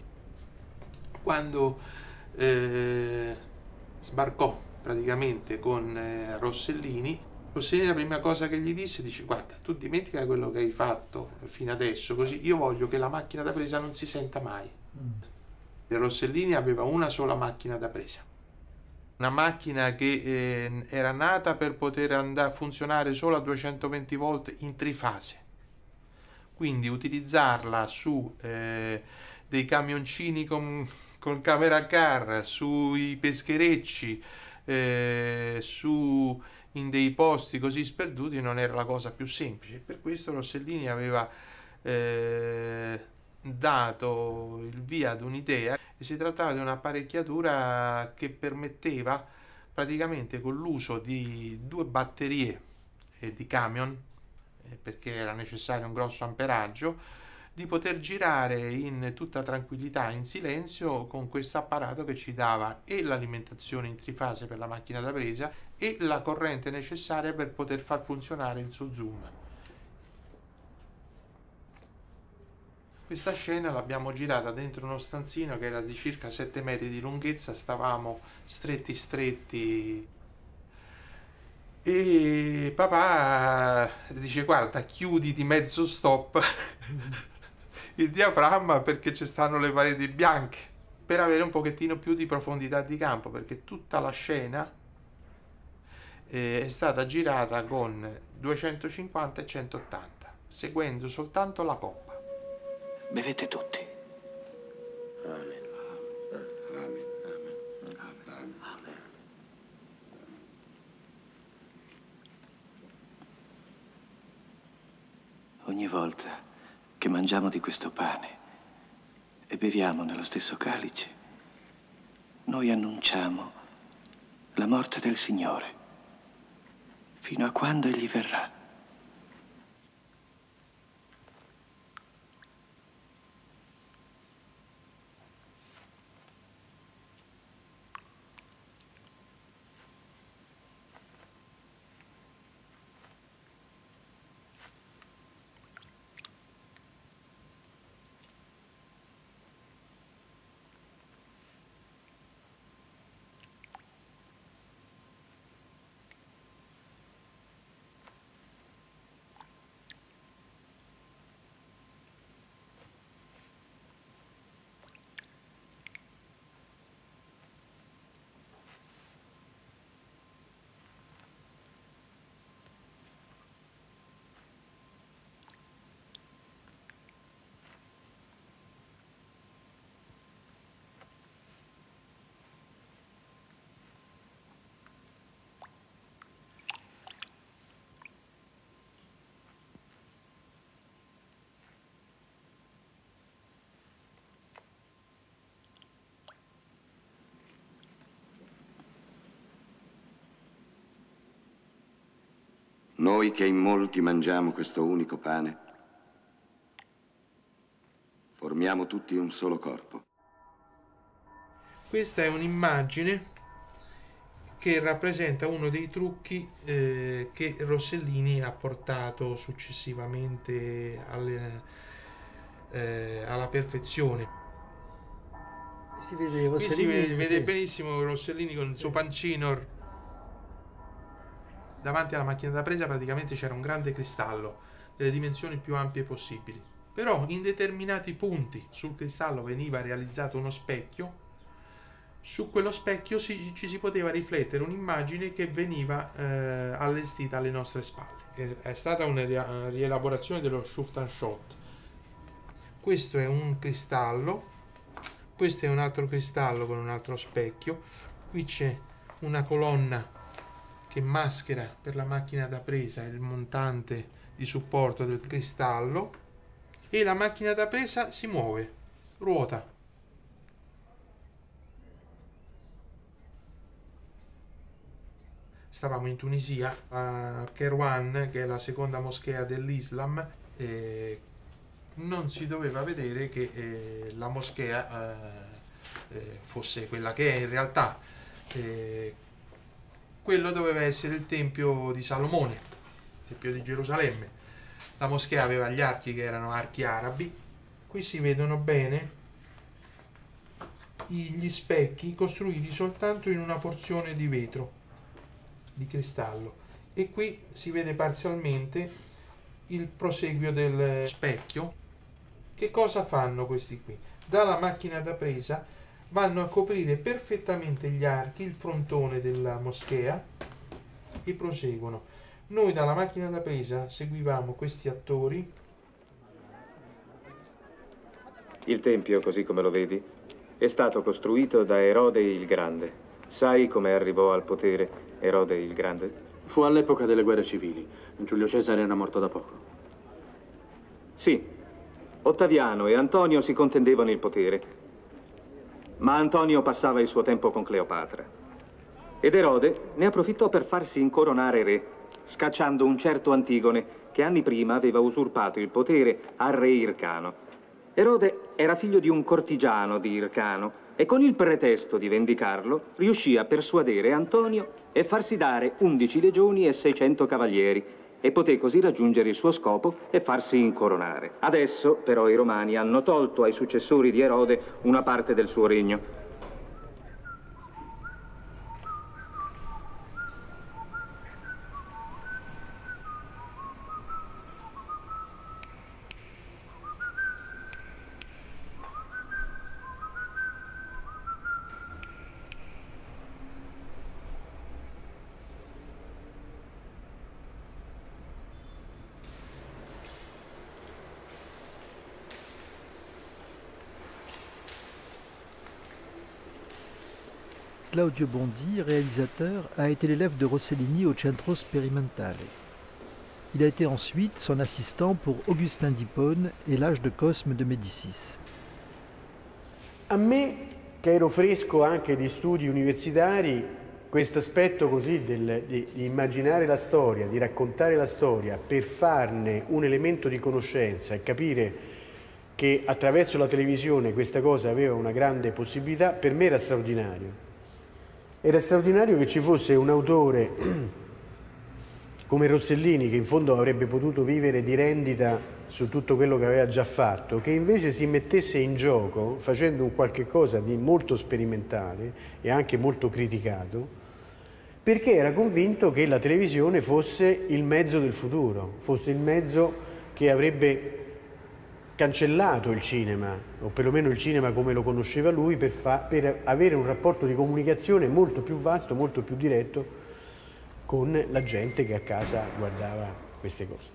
Quando eh, sbarcò praticamente con eh, Rossellini, Rossellini la prima cosa che gli disse, dice: guarda, tu dimentica quello che hai fatto fino adesso, così io voglio che la macchina da presa non si senta mai. Mm. E Rossellini aveva una sola macchina da presa, una macchina che eh, era nata per poter andare a funzionare solo a duecentoventi volt in trifase, quindi utilizzarla su eh, dei camioncini con, con camera car, sui pescherecci, eh, su in dei posti così sperduti non era la cosa più semplice. Per questo Rossellini aveva eh, dato il via ad un'idea, e si trattava di un'apparecchiatura che permetteva praticamente, con l'uso di due batterie eh, di camion, eh, perché era necessario un grosso amperaggio, di poter girare in tutta tranquillità, in silenzio, con questo apparato che ci dava e l'alimentazione in trifase per la macchina da presa e la corrente necessaria per poter far funzionare il suo zoom. Questa scena l'abbiamo girata dentro uno stanzino che era di circa sette metri di lunghezza, stavamo stretti stretti, e papà dice: guarda, chiudi di mezzo stop il diaframma, perché ci stanno le pareti bianche, per avere un pochettino più di profondità di campo, perché tutta la scena eh, è stata girata con duecentocinquanta e centottanta, seguendo soltanto la poppa. Bevete tutti. Amen. Amen. Amen. Amen. Amen. Ogni volta che mangiamo di questo pane e beviamo nello stesso calice, noi annunciamo la morte del Signore fino a quando egli verrà. Noi che in molti mangiamo questo unico pane, formiamo tutti un solo corpo. Questa è un'immagine che rappresenta uno dei trucchi eh, che Rossellini ha portato successivamente alle, eh, alla perfezione. Si vede, Qui si vede, vede sì. benissimo Rossellini con il suo pancino. Davanti alla macchina da presa praticamente c'era un grande cristallo delle dimensioni più ampie possibili, però in determinati punti sul cristallo veniva realizzato uno specchio. Su quello specchio si, ci si poteva riflettere un'immagine che veniva eh, allestita alle nostre spalle. È, è stata una rielaborazione dello Schuftenschott. Questo è un cristallo, questo è un altro cristallo con un altro specchio. Qui c'è una colonna che maschera per la macchina da presa il montante di supporto del cristallo, e la macchina da presa si muove, ruota. Stavamo in Tunisia, a Kairouan, che è la seconda moschea dell'Islam, e non si doveva vedere che eh, la moschea eh, eh, fosse quella che è in realtà. Eh, quello doveva essere il Tempio di Salomone, il Tempio di Gerusalemme. La moschea aveva gli archi che erano archi arabi. Qui si vedono bene gli specchi costruiti soltanto in una porzione di vetro, di cristallo, e qui si vede parzialmente il proseguio del specchio. Che cosa fanno questi qui? Dalla macchina da presa vanno a coprire perfettamente gli archi, il frontone della moschea, e proseguono. Noi dalla macchina da presa seguivamo questi attori. Il tempio, così come lo vedi, è stato costruito da Erode il Grande. Sai come arrivò al potere Erode il Grande? Fu all'epoca delle guerre civili. Giulio Cesare era morto da poco. Sì, Ottaviano e Antonio si contendevano il potere, ma Antonio passava il suo tempo con Cleopatra. Ed Erode ne approfittò per farsi incoronare re, scacciando un certo Antigone che anni prima aveva usurpato il potere al re Ircano. Erode era figlio di un cortigiano di Ircano e con il pretesto di vendicarlo riuscì a persuadere Antonio e farsi dare undici legioni e seicento cavalieri, e poté così raggiungere il suo scopo e farsi incoronare. Adesso, però, i Romani hanno tolto ai successori di Erode una parte del suo regno. Claudio Bondi, réalisateur, a été l'élève de Rossellini au Centro Sperimentale. Il a été ensuite son assistant pour Augustin d'Hippone et l'Âge de Cosme de Médicis. A me, che ero fresco anche di studi universitari, questo aspetto così del, di, di immaginare la storia, di raccontare la storia per farne un elemento di conoscenza e capire che attraverso la televisione questa cosa aveva una grande possibilità, per me era straordinario. Era straordinario che ci fosse un autore come Rossellini, che in fondo avrebbe potuto vivere di rendita su tutto quello che aveva già fatto, che invece si mettesse in gioco facendo un qualche cosa di molto sperimentale e anche molto criticato, perché era convinto che la televisione fosse il mezzo del futuro, fosse il mezzo che avrebbe cancellato il cinema, o perlomeno il cinema come lo conosceva lui, per, fa, per avere un rapporto di comunicazione molto più vasto, molto più diretto con la gente che a casa guardava queste cose.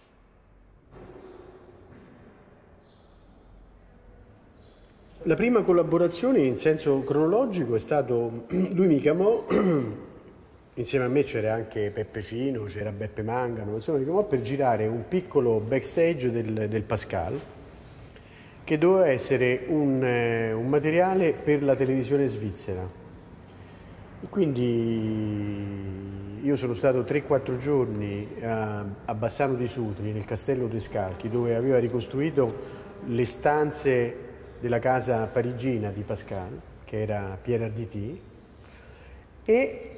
La prima collaborazione in senso cronologico è stato, lui mi chiamò, insieme a me c'era anche Peppe Cino, c'era Beppe Mangano, insomma mi chiamò per girare un piccolo backstage del, del Pascal, che doveva essere un, eh, un materiale per la televisione svizzera. E quindi io sono stato tre quattro giorni a, a Bassano di Sutri, nel castello De Scalchi, dove aveva ricostruito le stanze della casa parigina di Pascal, che era Pierre Arditi, e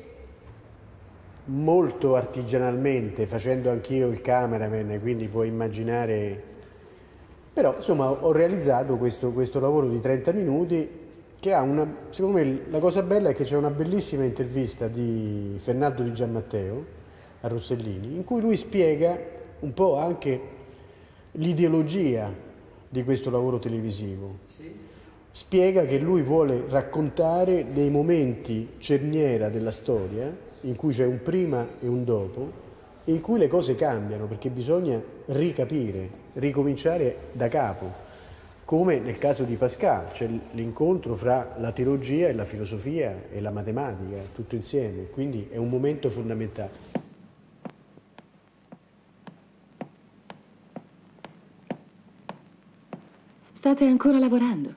molto artigianalmente, facendo anch'io il cameraman, quindi puoi immaginare, però insomma ho realizzato questo, questo lavoro di trenta minuti che ha una, secondo me la cosa bella è che c'è una bellissima intervista di Fernando Di Giammatteo a Rossellini, in cui lui spiega un po' anche l'ideologia di questo lavoro televisivo. Sì. Spiega che lui vuole raccontare dei momenti cerniera della storia in cui c'è un prima e un dopo, e in cui le cose cambiano, perché bisogna ricapire, ricominciare da capo, come nel caso di Pascal, c'è l'incontro fra la teologia e la filosofia e la matematica, tutto insieme, quindi è un momento fondamentale. State ancora lavorando?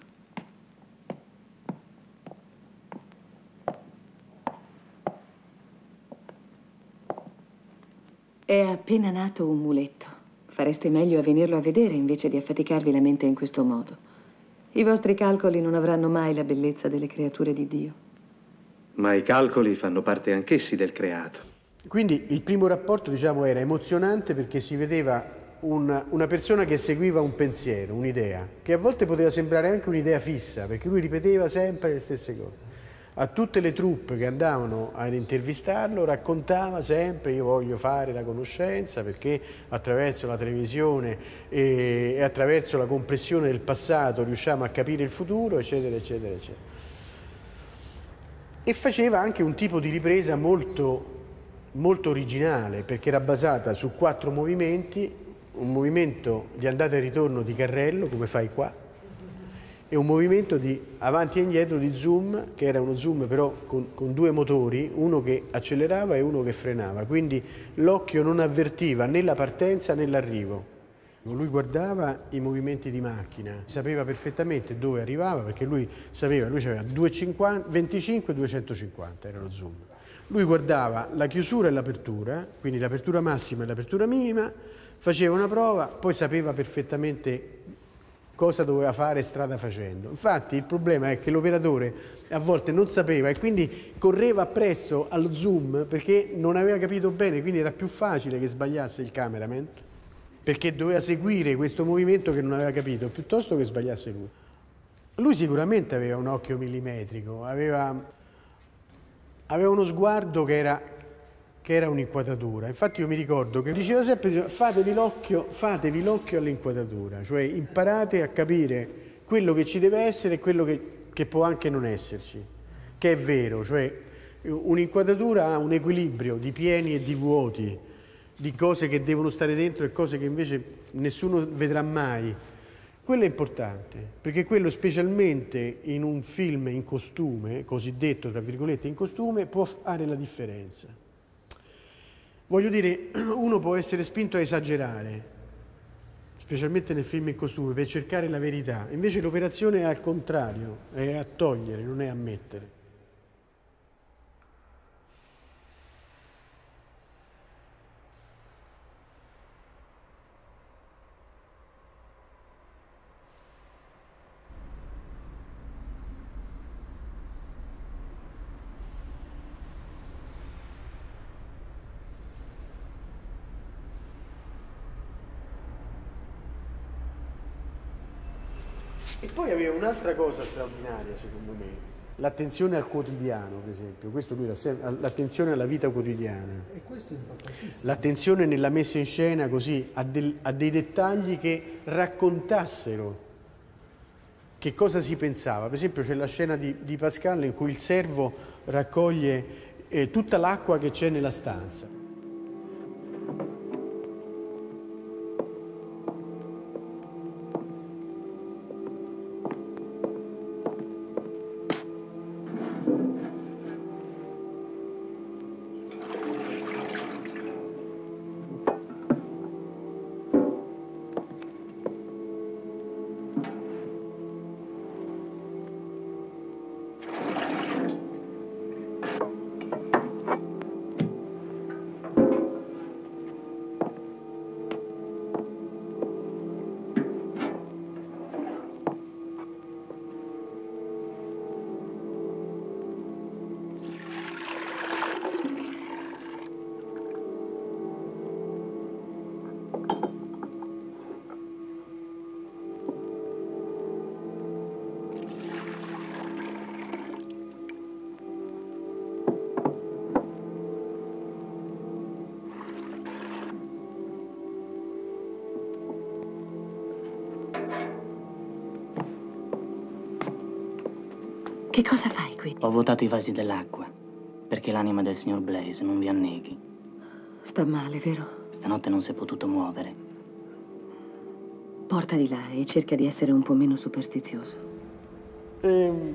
È appena nato un muletto. Fareste meglio a venirlo a vedere invece di affaticarvi la mente in questo modo. I vostri calcoli non avranno mai la bellezza delle creature di Dio. Ma i calcoli fanno parte anch'essi del creato. Quindi il primo rapporto, diciamo, era emozionante perché si vedeva una, una persona che seguiva un pensiero, un'idea, che a volte poteva sembrare anche un'idea fissa, perché lui ripeteva sempre le stesse cose. A tutte le troupe che andavano ad intervistarlo raccontava sempre: io voglio fare la conoscenza perché attraverso la televisione e, e attraverso la compressione del passato riusciamo a capire il futuro, eccetera, eccetera, eccetera. E faceva anche un tipo di ripresa molto, molto originale, perché era basata su quattro movimenti, un movimento di andata e ritorno di carrello, come fai qua, e un movimento di avanti e indietro di zoom, che era uno zoom però con, con due motori, uno che accelerava e uno che frenava, quindi l'occhio non avvertiva né la partenza né l'arrivo. Lui guardava i movimenti di macchina, sapeva perfettamente dove arrivava, perché lui sapeva, lui aveva venticinque e duecentocinquanta, era lo zoom. Lui guardava la chiusura e l'apertura, quindi l'apertura massima e l'apertura minima, faceva una prova, poi sapeva perfettamente cosa doveva fare strada facendo. Infatti il problema è che l'operatore a volte non sapeva e quindi correva appresso allo zoom perché non aveva capito bene, quindi era più facile che sbagliasse il cameraman, perché doveva seguire questo movimento che non aveva capito, piuttosto che sbagliasse lui. Lui sicuramente aveva un occhio millimetrico, aveva, aveva uno sguardo che era, che era un'inquadratura. Infatti io mi ricordo che diceva sempre: fatevi l'occhio, fatevi l'occhio all'inquadratura, cioè imparate a capire quello che ci deve essere e quello che, che può anche non esserci, che è vero, cioè un'inquadratura ha un equilibrio di pieni e di vuoti, di cose che devono stare dentro e cose che invece nessuno vedrà mai. Quello è importante, perché quello, specialmente in un film in costume, cosiddetto tra virgolette in costume, può fare la differenza. Voglio dire, uno può essere spinto a esagerare, specialmente nel film in costume, per cercare la verità. Invece l'operazione è al contrario, è a togliere, non è a mettere. E poi aveva un'altra cosa straordinaria, secondo me, l'attenzione al quotidiano, per esempio. Questo lui l'attenzione alla vita quotidiana. E questo è importantissimo. L'attenzione nella messa in scena così a, del, a dei dettagli che raccontassero che cosa si pensava. Per esempio c'è la scena di, di Pascal in cui il servo raccoglie eh, tutta l'acqua che c'è nella stanza. Che cosa fai qui? Ho vuotato i vasi dell'acqua, perché l'anima del signor Blaise non vi anneghi. Sta male, vero? Stanotte non si è potuto muovere. Porta di là e cerca di essere un po' meno superstizioso. Ehm...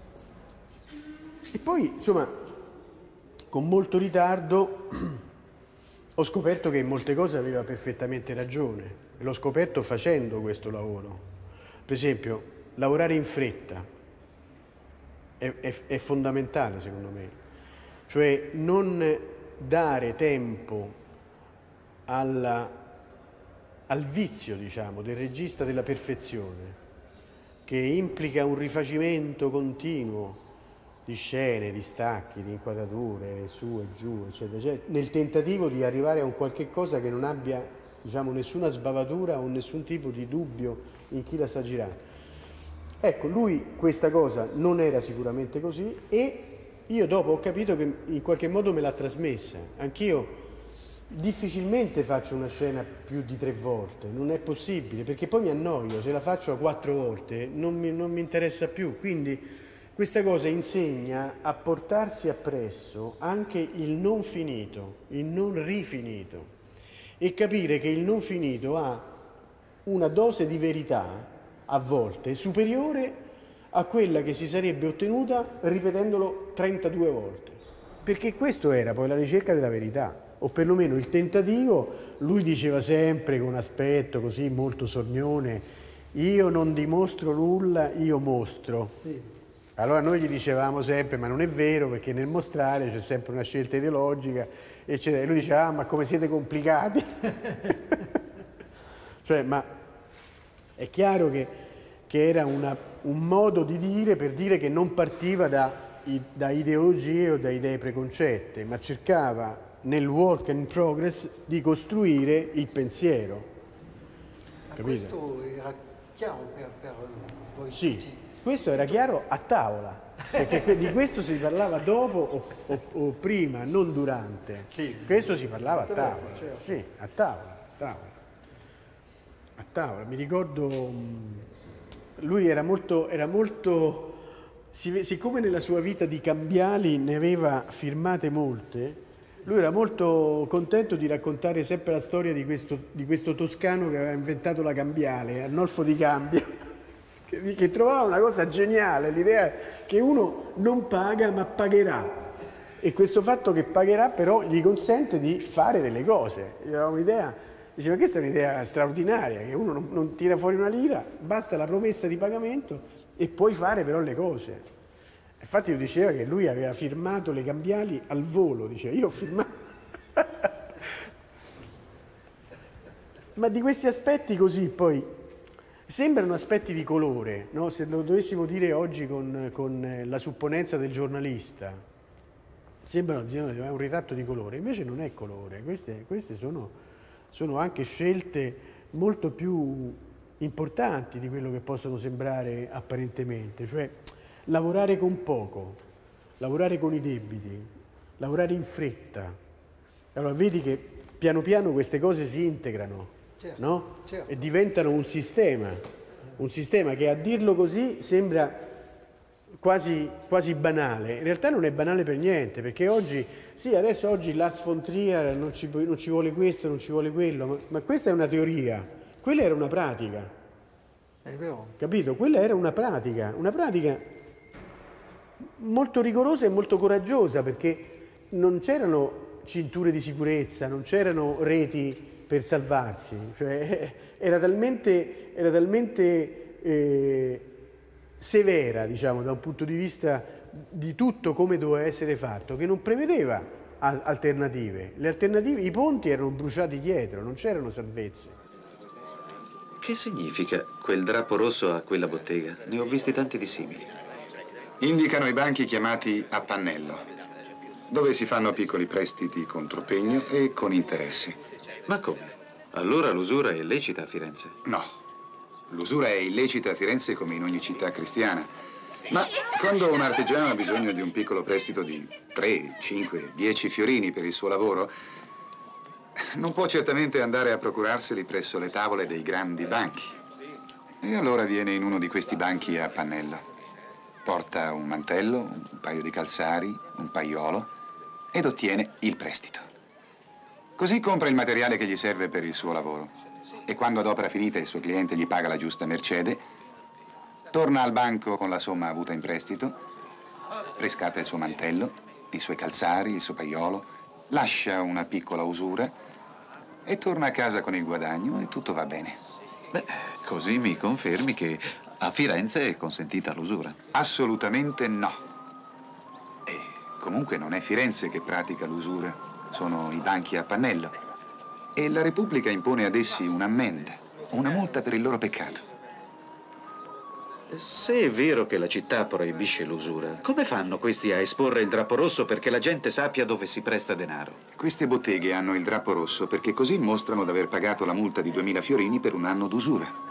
E poi, insomma, con molto ritardo ho scoperto che in molte cose aveva perfettamente ragione. E l'ho scoperto facendo questo lavoro. Per esempio, lavorare in fretta. È, è, è fondamentale, secondo me. Cioè non dare tempo alla, al vizio, diciamo, del regista della perfezione, che implica un rifacimento continuo di scene, di stacchi, di inquadrature, su e giù, eccetera, eccetera, nel tentativo di arrivare a un qualche cosa che non abbia, diciamo, nessuna sbavatura o nessun tipo di dubbio in chi la sta girando. Ecco, lui questa cosa non era sicuramente così e io dopo ho capito che in qualche modo me l'ha trasmessa. Anch'io difficilmente faccio una scena più di tre volte, non è possibile, perché poi mi annoio, se la faccio a quattro volte non mi, non mi interessa più. Quindi questa cosa insegna a portarsi appresso anche il non finito, il non rifinito e capire che il non finito ha una dose di verità a volte superiore a quella che si sarebbe ottenuta ripetendolo trentadue volte. Perché questo era poi la ricerca della verità, o perlomeno il tentativo. Lui diceva sempre con aspetto così molto sornione: io non dimostro nulla, io mostro. Sì. Allora noi gli dicevamo sempre: ma non è vero, perché nel mostrare c'è sempre una scelta ideologica, eccetera. E lui diceva: ah, ma come siete complicati. Cioè, ma è chiaro che, che era una, un modo di dire per dire che non partiva da, da ideologie o da idee preconcette, ma cercava nel work in progress di costruire il pensiero. Ma questo era chiaro per, per voi sì, tutti? Questo era chiaro a tavola, perché di questo si parlava dopo o, o, o prima, non durante. Sì. Questo si parlava a tavola. Certo. Sì, a tavola, a tavola. A tavola, mi ricordo, lui era molto, era molto, siccome nella sua vita di cambiali ne aveva firmate molte, lui era molto contento di raccontare sempre la storia di questo, di questo toscano che aveva inventato la cambiale, Arnolfo di Cambio, che, che trovava una cosa geniale, l'idea che uno non paga ma pagherà, e questo fatto che pagherà però gli consente di fare delle cose. Gli aveva un'idea. Diceva: questa è un'idea straordinaria, che uno non, non tira fuori una lira, basta la promessa di pagamento e puoi fare però le cose. Infatti io diceva che lui aveva firmato le cambiali al volo, diceva: io ho firmato. Ma di questi aspetti così poi sembrano aspetti di colore, no? Se lo dovessimo dire oggi con, con la supponenza del giornalista, sembrano un ritratto di colore, invece non è colore, queste, queste sono... sono anche scelte molto più importanti di quello che possono sembrare apparentemente, cioè lavorare con poco, lavorare con i debiti, lavorare in fretta. Allora vedi che piano piano queste cose si integrano, certo, no? Certo. E diventano un sistema, un sistema che a dirlo così sembra quasi, quasi banale. In realtà non è banale per niente, perché oggi, sì, adesso oggi Lars von Trier non ci, non ci vuole questo, non ci vuole quello, ma, ma questa è una teoria, quella era una pratica. È vero. Capito? Quella era una pratica, una pratica molto rigorosa e molto coraggiosa, perché non c'erano cinture di sicurezza, non c'erano reti per salvarsi, cioè, era talmente, era talmente eh, severa, diciamo, da un punto di vista di tutto come doveva essere fatto, che non prevedeva al alternative. Le alternative, i ponti erano bruciati dietro, non c'erano salvezze. Che significa quel drappo rosso a quella bottega? Ne ho visti tanti di simili. Indicano i banchi chiamati a pannello, dove si fanno piccoli prestiti contro pegno e con interessi. Ma come? Allora l'usura è lecita a Firenze? No, l'usura è illecita a Firenze come in ogni città cristiana. Ma quando un artigiano ha bisogno di un piccolo prestito di tre, cinque, dieci fiorini per il suo lavoro, non può certamente andare a procurarseli presso le tavole dei grandi banchi. E allora viene in uno di questi banchi a pannello. Porta un mantello, un paio di calzari, un paiolo ed ottiene il prestito. Così compra il materiale che gli serve per il suo lavoro. E quando ad opera finita il suo cliente gli paga la giusta mercede, torna al banco con la somma avuta in prestito, riscatta il suo mantello, i suoi calzari, il suo paiolo, lascia una piccola usura e torna a casa con il guadagno e tutto va bene. Beh, così mi confermi che a Firenze è consentita l'usura? Assolutamente no. E comunque non è Firenze che pratica l'usura, sono i banchi a pannello. E la Repubblica impone ad essi un'ammenda, una multa per il loro peccato. Se è vero che la città proibisce l'usura, come fanno questi a esporre il drappo rosso perché la gente sappia dove si presta denaro? Queste botteghe hanno il drappo rosso perché così mostrano di aver pagato la multa di duemila fiorini per un anno d'usura.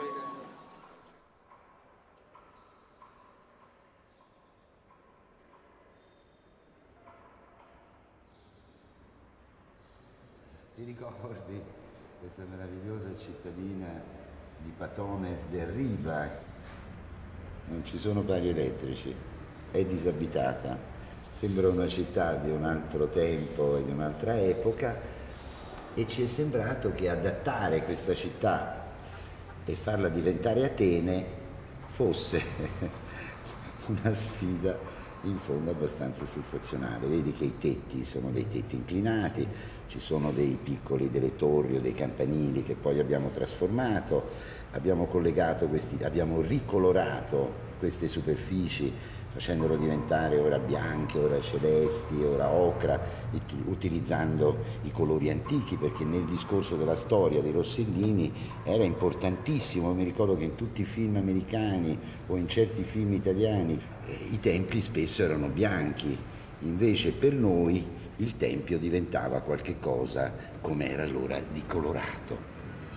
Ti ricordi questa meravigliosa cittadina di Patones del Riba? Non ci sono pali elettrici, è disabitata, sembra una città di un altro tempo e di un'altra epoca, e ci è sembrato che adattare questa città e farla diventare Atene fosse una sfida in fondo abbastanza sensazionale. Vedi che i tetti sono dei tetti inclinati, ci sono dei piccoli, delle torri o dei campanili che poi abbiamo trasformato, abbiamo collegato questi, abbiamo ricolorato queste superfici facendolo diventare ora bianche, ora celesti, ora ocra, utilizzando i colori antichi, perché nel discorso della storia dei Rossellini era importantissimo. Mi ricordo che in tutti i film americani o in certi film italiani eh, i templi spesso erano bianchi, invece per noi il tempio diventava qualche cosa, come era allora, di colorato.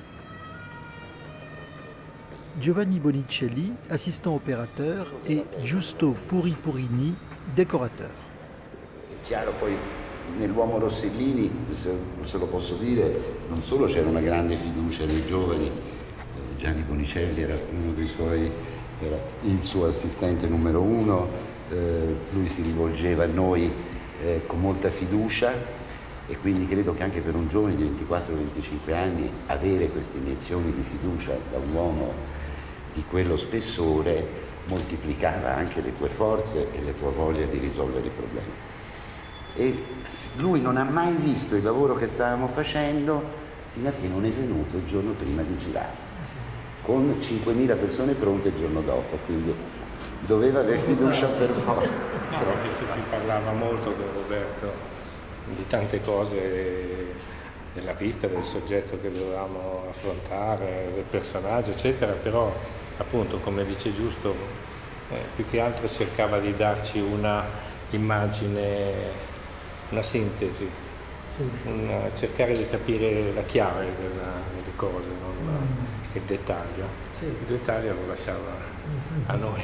Giovanni Bonicelli, assistant opérateur, e Giusto Puripurini, décorateur. È chiaro, poi nell'uomo Rossellini, se, se lo posso dire, non solo c'era una grande fiducia dei giovani, eh, Gianni Bonicelli era uno dei suoi, era il suo assistente numero uno, eh, lui si rivolgeva a noi eh, con molta fiducia, e quindi credo che anche per un giovane di ventiquattro venticinque anni avere queste iniezioni di fiducia da un uomo di quello spessore moltiplicava anche le tue forze e la tua voglia di risolvere i problemi. E lui non ha mai visto il lavoro che stavamo facendo fino a che non è venuto il giorno prima di girare, con cinquemila persone pronte il giorno dopo, quindi doveva avere fiducia per forza. No, anche se si parlava molto con Roberto di tante cose della vita, del soggetto che dovevamo affrontare, del personaggio, eccetera, però appunto, come dice Giusto, eh, più che altro cercava di darci una immagine, una sintesi sì. un, cercare di capire la chiave della, delle cose, non mm. il dettaglio. Sì. Il dettaglio lo lasciava mm-hmm. a noi.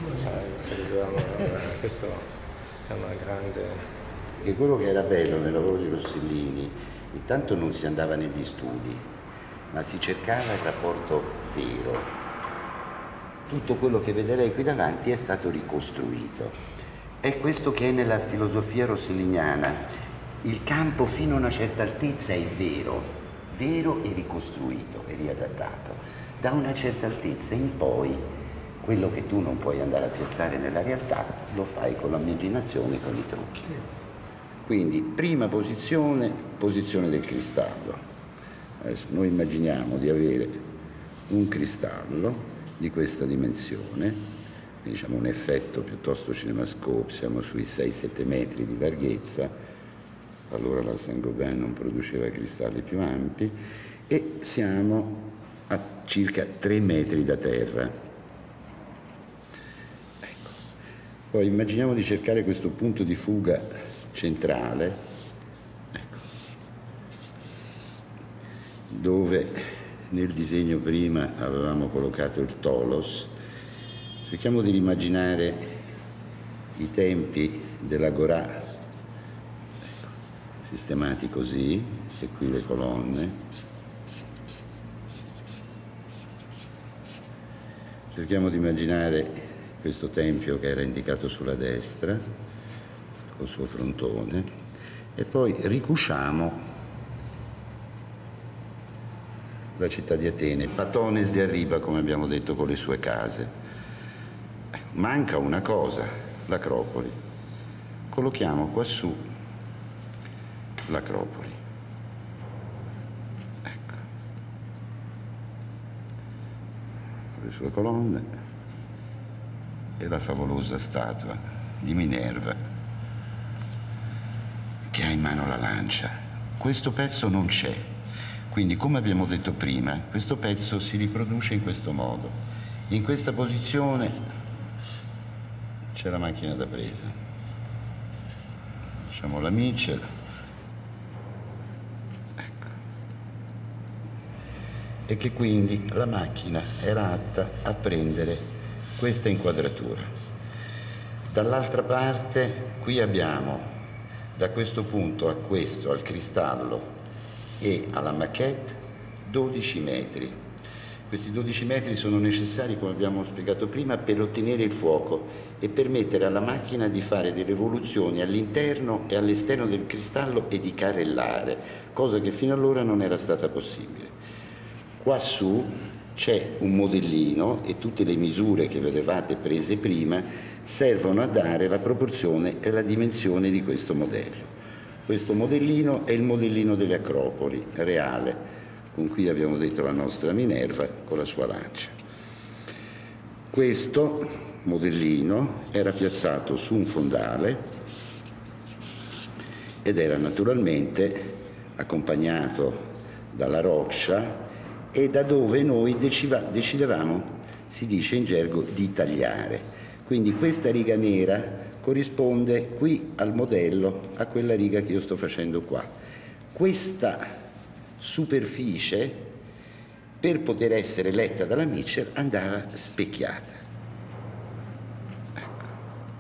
eh, questo è una grande... E quello che era bello nel lavoro di Rossellini, intanto non si andava negli studi, ma si cercava il rapporto vero. Tutto quello che vedrei qui davanti è stato ricostruito. È questo che è nella filosofia rosselliniana. Il campo fino a una certa altezza è vero, vero e ricostruito e riadattato. Da una certa altezza in poi, quello che tu non puoi andare a piazzare nella realtà, lo fai con l'immaginazione e con i trucchi. Quindi, prima posizione, posizione del cristallo. Adesso noi immaginiamo di avere un cristallo di questa dimensione, diciamo un effetto piuttosto cinemascope, siamo sui sei sette metri di larghezza, allora la Saint-Gobain non produceva cristalli più ampi, e siamo a circa tre metri da terra. Ecco. Poi immaginiamo di cercare questo punto di fuga centrale, ecco, dove nel disegno prima avevamo collocato il tolos. Cerchiamo di immaginare i tempi dell'agorà, ecco, sistemati così, e qui le colonne. Cerchiamo di immaginare questo tempio che era indicato sulla destra, col suo frontone, e poi ricusciamo la città di Atene, Patones de Arriba, come abbiamo detto, con le sue case. Manca una cosa, l'Acropoli. Collochiamo quassù l'Acropoli. Ecco. Le sue colonne e la favolosa statua di Minerva che ha in mano la lancia. Questo pezzo non c'è. Quindi, come abbiamo detto prima, questo pezzo si riproduce in questo modo. In questa posizione c'è la macchina da presa. Lasciamo la Mitchell. Ecco. E che quindi la macchina era atta a prendere questa inquadratura. Dall'altra parte, qui abbiamo, da questo punto a questo, al cristallo, e alla maquette, dodici metri. Questi dodici metri sono necessari, come abbiamo spiegato prima, per ottenere il fuoco e permettere alla macchina di fare delle evoluzioni all'interno e all'esterno del cristallo e di carrellare, cosa che fino allora non era stata possibile. Qua su c'è un modellino e tutte le misure che vedevate prese prima servono a dare la proporzione e la dimensione di questo modello. Questo modellino è il modellino delle Acropoli, reale, con cui abbiamo detto la nostra Minerva con la sua lancia. Questo modellino era piazzato su un fondale ed era naturalmente accompagnato dalla roccia e da dove noi decidevamo, si dice in gergo, di tagliare. Quindi questa riga nera corrisponde qui al modello, a quella riga che io sto facendo qua. Questa superficie, per poter essere letta dalla Mitchell, andava specchiata. Ecco.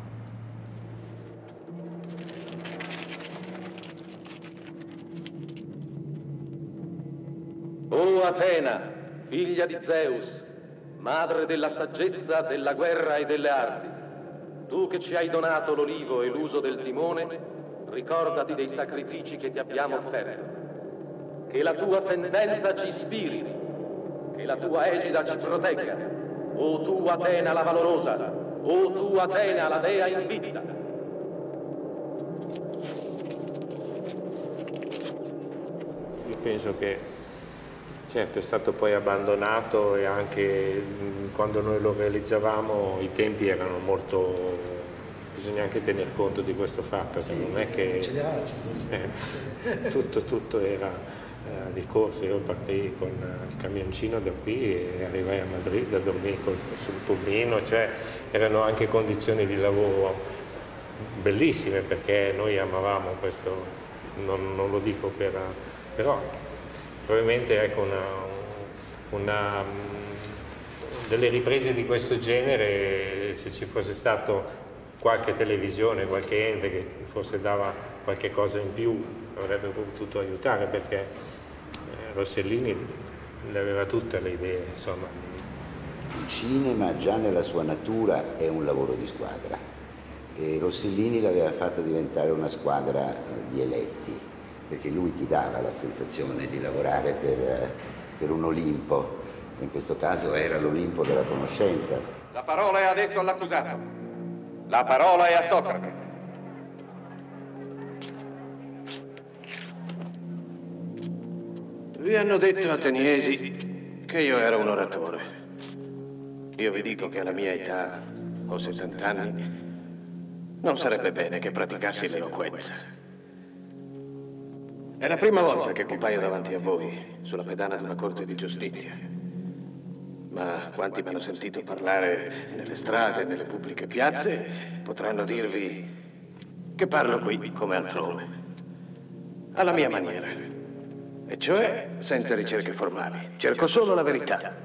O Atena, figlia di Zeus, madre della saggezza, della guerra e delle arti, tu che ci hai donato l'olivo e l'uso del timone, ricordati dei sacrifici che ti abbiamo offerto. Che la tua sentenza ci ispiri, che la tua egida ci protegga. O tu, Atena la valorosa, o tu, Atena la dea invita. Io penso che, certo, è stato poi abbandonato e anche quando noi lo realizzavamo i tempi erano molto... bisogna anche tener conto di questo fatto, sì, che non è che eh, tutto, tutto era eh, di corsa. Io partii con il camioncino da qui e arrivai a Madrid a dormire col, sul pulmino, cioè erano anche condizioni di lavoro bellissime perché noi amavamo questo non, non lo dico per... però probabilmente ecco una, una, delle riprese di questo genere, se ci fosse stato qualche televisione, qualche ente che forse dava qualche cosa in più, avrebbe potuto aiutare, perché eh, Rossellini le aveva tutte le idee, insomma. Il cinema già nella sua natura è un lavoro di squadra e Rossellini l'aveva fatta diventare una squadra di eletti, perché lui ti dava la sensazione di lavorare per, per un Olimpo, in questo caso era l'Olimpo della conoscenza. La parola è adesso all'accusato. La parola è a Socrate. Vi hanno detto, ateniesi, che io ero un oratore. Io vi dico che alla mia età, ho settanta anni, non sarebbe bene che praticassi l'eloquenza. È la prima volta che compaio davanti a voi, sulla pedana di una corte di giustizia. Ma quanti mi hanno sentito parlare nelle strade, nelle pubbliche piazze, potranno dirvi che parlo qui come altrove, alla mia maniera, e cioè senza ricerche formali. Cerco solo la verità.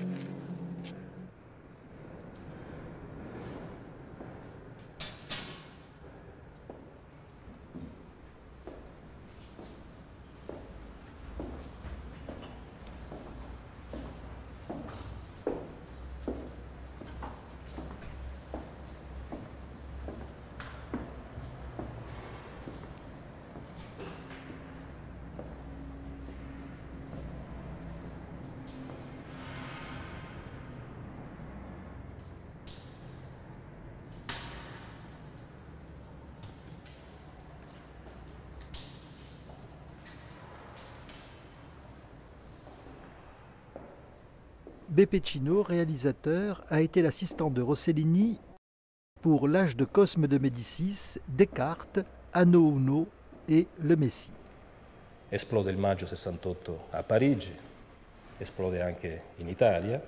Beppe Cino, réalisateur, a été l'assistant de Rossellini pour L'âge de Cosme de Médicis, Descartes, Anno Uno e Le Messie. Esplode il maggio sessantotto a Parigi, esplode anche in Italia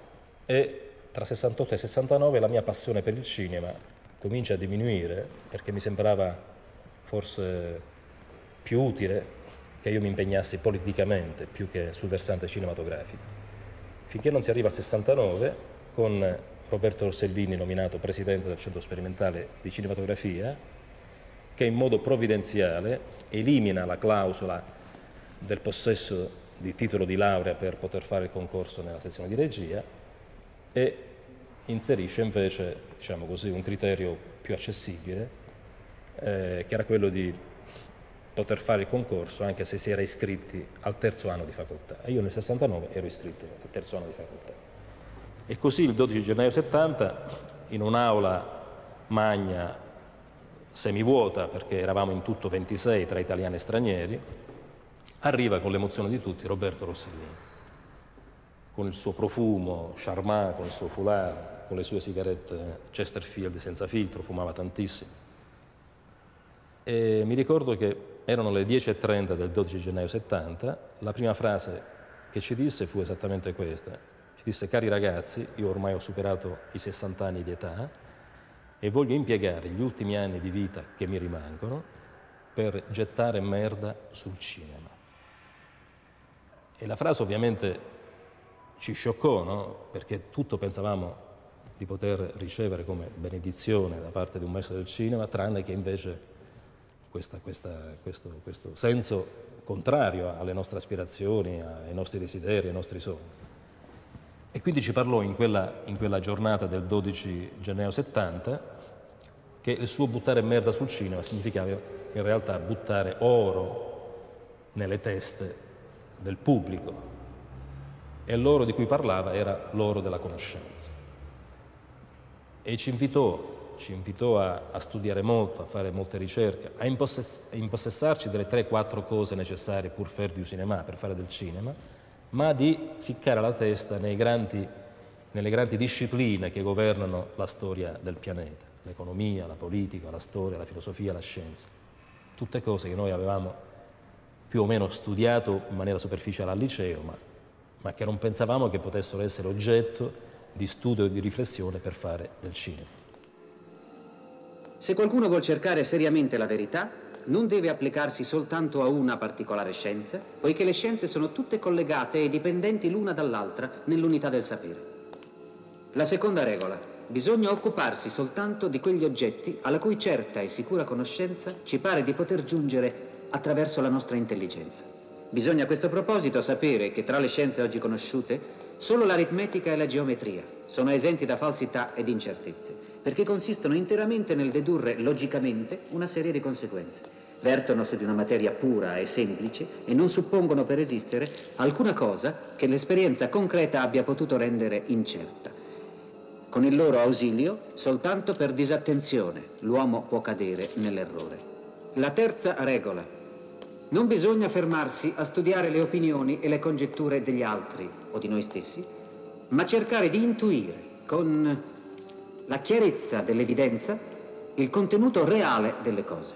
e tra sessantotto e sessantanove la mia passione per il cinema comincia a diminuire perché mi sembrava forse più utile che io mi impegnassi politicamente più che sul versante cinematografico. Finché non si arriva al sessantanove, con Roberto Rossellini nominato presidente del Centro Sperimentale di Cinematografia, che in modo provvidenziale elimina la clausola del possesso di titolo di laurea per poter fare il concorso nella sezione di regia e inserisce invece, diciamo così, un criterio più accessibile, eh, che era quello di poter fare il concorso anche se si era iscritti al terzo anno di facoltà. E io nel sessantanove ero iscritto al terzo anno di facoltà. E così il dodici gennaio settanta, in un'aula magna semivuota, perché eravamo in tutto ventisei tra italiani e stranieri, arriva con l'emozione di tutti Roberto Rossellini, con il suo profumo Charmat, con il suo foulard, con le sue sigarette Chesterfield senza filtro, fumava tantissimo. E mi ricordo che erano le dieci e trenta del dodici gennaio settanta, la prima frase che ci disse fu esattamente questa. Ci disse: cari ragazzi, io ormai ho superato i sessanta anni di età e voglio impiegare gli ultimi anni di vita che mi rimangono per gettare merda sul cinema. E la frase ovviamente ci scioccò, no? Perché tutto pensavamo di poter ricevere come benedizione da parte di un maestro del cinema, tranne che invece Questa, questa, questo, questo senso contrario alle nostre aspirazioni, ai nostri desideri, ai nostri sogni. E quindi ci parlò in quella, in quella giornata del dodici gennaio settanta che il suo buttare merda sul cinema significava in realtà buttare oro nelle teste del pubblico. E l'oro di cui parlava era l'oro della conoscenza. E ci invitò ci invitò a, a studiare molto, a fare molte ricerche, a, impossess a impossessarci delle tre quattro cose necessarie pour faire du cinéma, per fare del cinema, ma di ficcare la testa nei grandi, nelle grandi discipline che governano la storia del pianeta, l'economia, la politica, la storia, la filosofia, la scienza. Tutte cose che noi avevamo più o meno studiato in maniera superficiale al liceo, ma, ma che non pensavamo che potessero essere oggetto di studio e di riflessione per fare del cinema. Se qualcuno vuol cercare seriamente la verità, non deve applicarsi soltanto a una particolare scienza, poiché le scienze sono tutte collegate e dipendenti l'una dall'altra nell'unità del sapere. La seconda regola: bisogna occuparsi soltanto di quegli oggetti alla cui certa e sicura conoscenza ci pare di poter giungere attraverso la nostra intelligenza. Bisogna a questo proposito sapere che tra le scienze oggi conosciute solo l'aritmetica e la geometria sono esenti da falsità ed incertezze, perché consistono interamente nel dedurre logicamente una serie di conseguenze. Vertono su di una materia pura e semplice e non suppongono per esistere alcuna cosa che l'esperienza concreta abbia potuto rendere incerta. Con il loro ausilio, soltanto per disattenzione, l'uomo può cadere nell'errore. La terza regola: non bisogna fermarsi a studiare le opinioni e le congetture degli altri o di noi stessi, ma cercare di intuire con la chiarezza dell'evidenza il contenuto reale delle cose.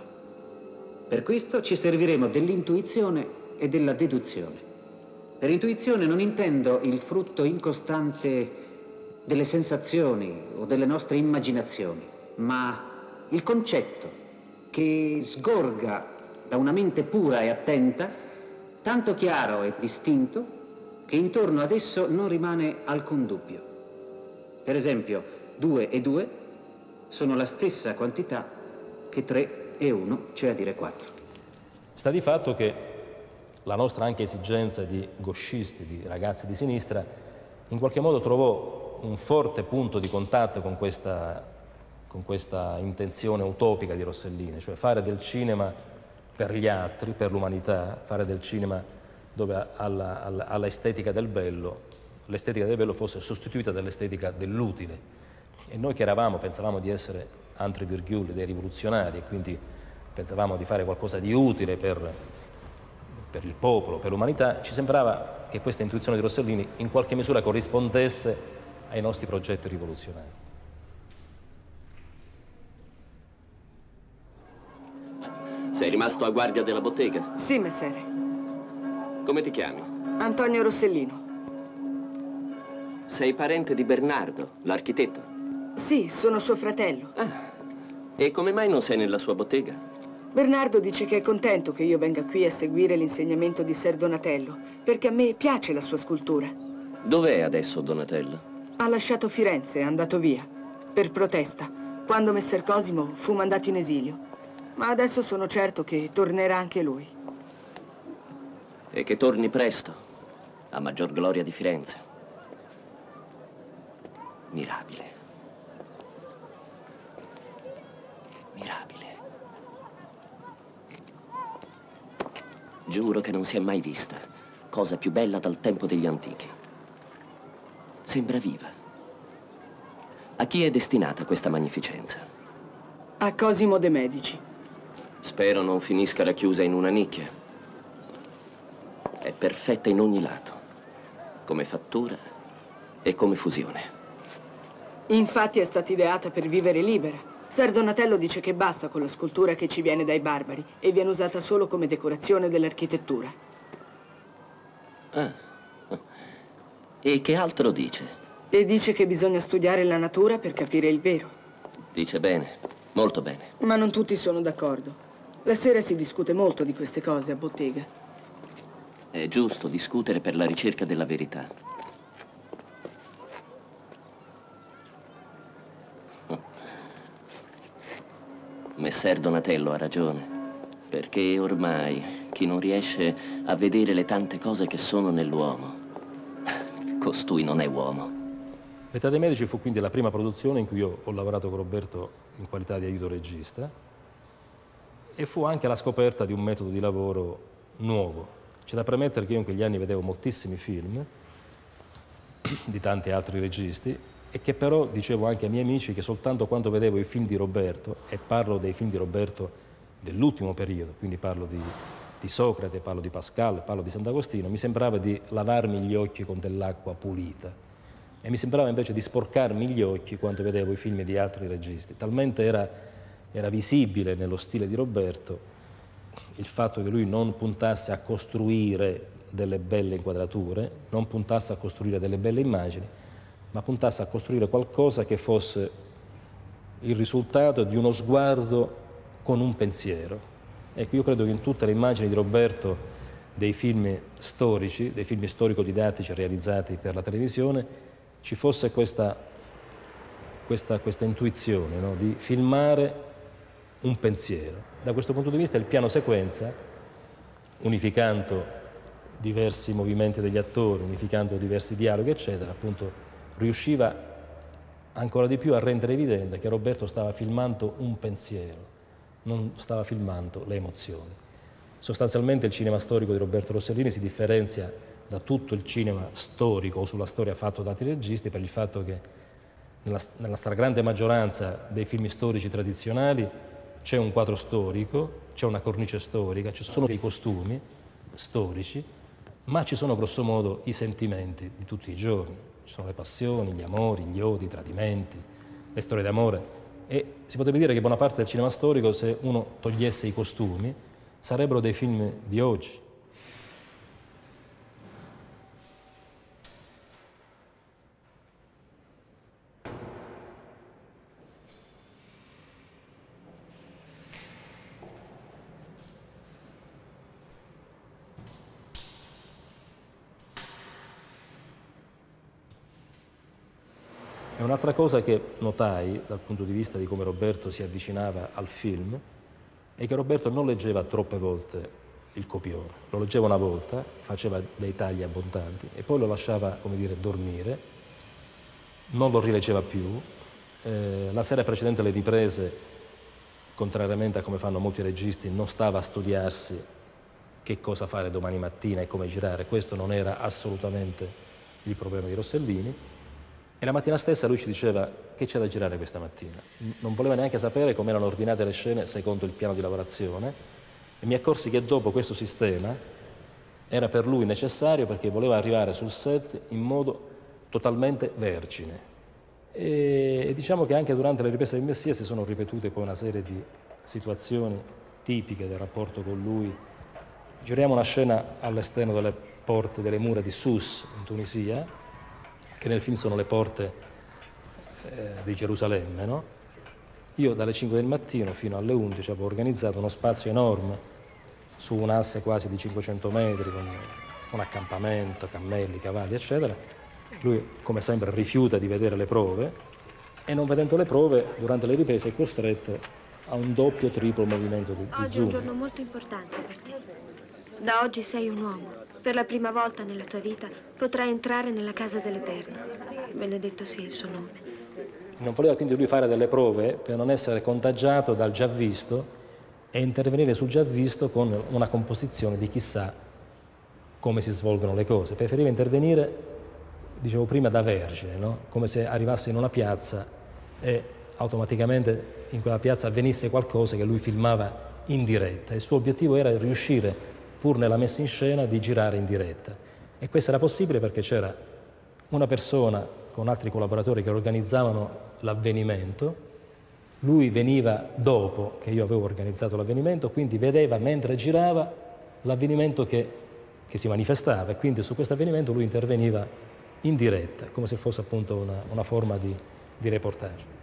Per questo ci serviremo dell'intuizione e della deduzione. Per intuizione non intendo il frutto incostante delle sensazioni o delle nostre immaginazioni, ma il concetto che sgorga da una mente pura e attenta, tanto chiaro e distinto, che intorno ad esso non rimane alcun dubbio. Per esempio, due e due sono la stessa quantità che tre e uno, cioè a dire quattro. Sta di fatto che la nostra anche esigenza di gauchisti, di ragazzi di sinistra, in qualche modo trovò un forte punto di contatto con questa, con questa intenzione utopica di Rossellini, cioè fare del cinema per gli altri, per l'umanità, fare del cinema dove alla, alla, alla estetica del bello, l'estetica del bello fosse sostituita dall'estetica dell'utile. E noi che eravamo, pensavamo di essere entre virgule, dei rivoluzionari, e quindi pensavamo di fare qualcosa di utile per, per il popolo, per l'umanità, ci sembrava che questa intuizione di Rossellini in qualche misura corrispondesse ai nostri progetti rivoluzionari. Sei rimasto a guardia della bottega? Sì, messere. Come ti chiami? Antonio Rossellino. Sei parente di Bernardo, l'architetto? Sì, sono suo fratello. Ah, e come mai non sei nella sua bottega? Bernardo dice che è contento che io venga qui a seguire l'insegnamento di Ser Donatello, perché a me piace la sua scultura. Dov'è adesso Donatello? Ha lasciato Firenze, è andato via, per protesta, quando Messer Cosimo fu mandato in esilio. Ma adesso sono certo che tornerà anche lui. E che torni presto, a maggior gloria di Firenze. Mirabile. Mirabile. Giuro che non si è mai vista cosa più bella dal tempo degli antichi. Sembra viva. A chi è destinata questa magnificenza? A Cosimo de' Medici. Spero non finisca racchiusa in una nicchia. È perfetta in ogni lato, come fattura e come fusione. Infatti è stata ideata per vivere libera. Ser Donatello dice che basta con la scultura che ci viene dai barbari e viene usata solo come decorazione dell'architettura. Ah. E che altro dice? E dice che bisogna studiare la natura per capire il vero. Dice bene, molto bene. Ma non tutti sono d'accordo. La sera si discute molto di queste cose a bottega. È giusto discutere per la ricerca della verità. Messer Donatello ha ragione, perché ormai chi non riesce a vedere le tante cose che sono nell'uomo, costui non è uomo. L'Età dei Medici fu quindi la prima produzione in cui io ho lavorato con Roberto in qualità di aiuto regista, e fu anche la scoperta di un metodo di lavoro nuovo. C'è da premettere che io in quegli anni vedevo moltissimi film di tanti altri registi, e che però dicevo anche ai miei amici che soltanto quando vedevo i film di Roberto, e parlo dei film di Roberto dell'ultimo periodo, quindi parlo di, di Socrate, parlo di Pascal, parlo di Sant'Agostino, mi sembrava di lavarmi gli occhi con dell'acqua pulita, e mi sembrava invece di sporcarmi gli occhi quando vedevo i film di altri registi. Talmente era, era visibile nello stile di Roberto il fatto che lui non puntasse a costruire delle belle inquadrature, non puntasse a costruire delle belle immagini, ma puntasse a costruire qualcosa che fosse il risultato di uno sguardo con un pensiero, Ecco, io credo che in tutte le immagini di Roberto dei film storici, dei film storico-didattici realizzati per la televisione, ci fosse questa, questa, questa intuizione, no? Di filmare un pensiero. Da questo punto di vista il piano sequenza, unificando diversi movimenti degli attori, unificando diversi dialoghi, eccetera, appunto riusciva ancora di più a rendere evidente che Roberto stava filmando un pensiero, non stava filmando le emozioni. Sostanzialmente il cinema storico di Roberto Rossellini si differenzia da tutto il cinema storico o sulla storia fatto da altri registi per il fatto che nella, nella stragrande maggioranza dei film storici tradizionali c'è un quadro storico, c'è una cornice storica, ci sono dei costumi storici, ma ci sono grosso modo i sentimenti di tutti i giorni. Ci sono le passioni, gli amori, gli odi, i tradimenti, le storie d'amore. E si potrebbe dire che buona parte del cinema storico, se uno togliesse i costumi, sarebbero dei film di oggi. E un'altra cosa che notai dal punto di vista di come Roberto si avvicinava al film è che Roberto non leggeva troppe volte il copione, lo leggeva una volta, faceva dei tagli abbondanti e poi lo lasciava, come dire, dormire, non lo rileggeva più. Eh, la sera precedente alle riprese, contrariamente a come fanno molti registi, non stava a studiarsi che cosa fare domani mattina e come girare, questo non era assolutamente il problema di Rossellini. E la mattina stessa lui ci diceva che c'è da girare questa mattina. Non voleva neanche sapere come erano ordinate le scene secondo il piano di lavorazione e mi accorsi che dopo questo sistema era per lui necessario perché voleva arrivare sul set in modo totalmente vergine. E, e diciamo che anche durante le riprese del Messia si sono ripetute poi una serie di situazioni tipiche del rapporto con lui. Giriamo una scena all'esterno delle porte delle mura di Sousse in Tunisia, che nel film sono le porte eh, di Gerusalemme, no? Io dalle cinque del mattino fino alle undici avevo organizzato uno spazio enorme su un asse quasi di cinquecento metri con un accampamento, cammelli, cavalli, eccetera. Lui, come sempre, rifiuta di vedere le prove e non vedendo le prove, durante le riprese è costretto a un doppio, triplo movimento di, di Oggi zoom. è un giorno molto importante per te. Da oggi sei un uomo. Per la prima volta nella tua vita potrai entrare nella casa dell'Eterno. Benedetto sia il suo nome. Non voleva quindi lui fare delle prove per non essere contagiato dal già visto e intervenire sul già visto con una composizione di chissà come si svolgono le cose. Preferiva intervenire, dicevo prima, da vergine, no? Come se arrivasse in una piazza e automaticamente in quella piazza avvenisse qualcosa che lui filmava in diretta. Il suo obiettivo era riuscire, pur nella messa in scena, di girare in diretta. E questo era possibile perché c'era una persona con altri collaboratori che organizzavano l'avvenimento, lui veniva dopo che io avevo organizzato l'avvenimento, quindi vedeva mentre girava l'avvenimento che, che si manifestava e quindi su questo avvenimento lui interveniva in diretta, come se fosse appunto una, una forma di, di reportage.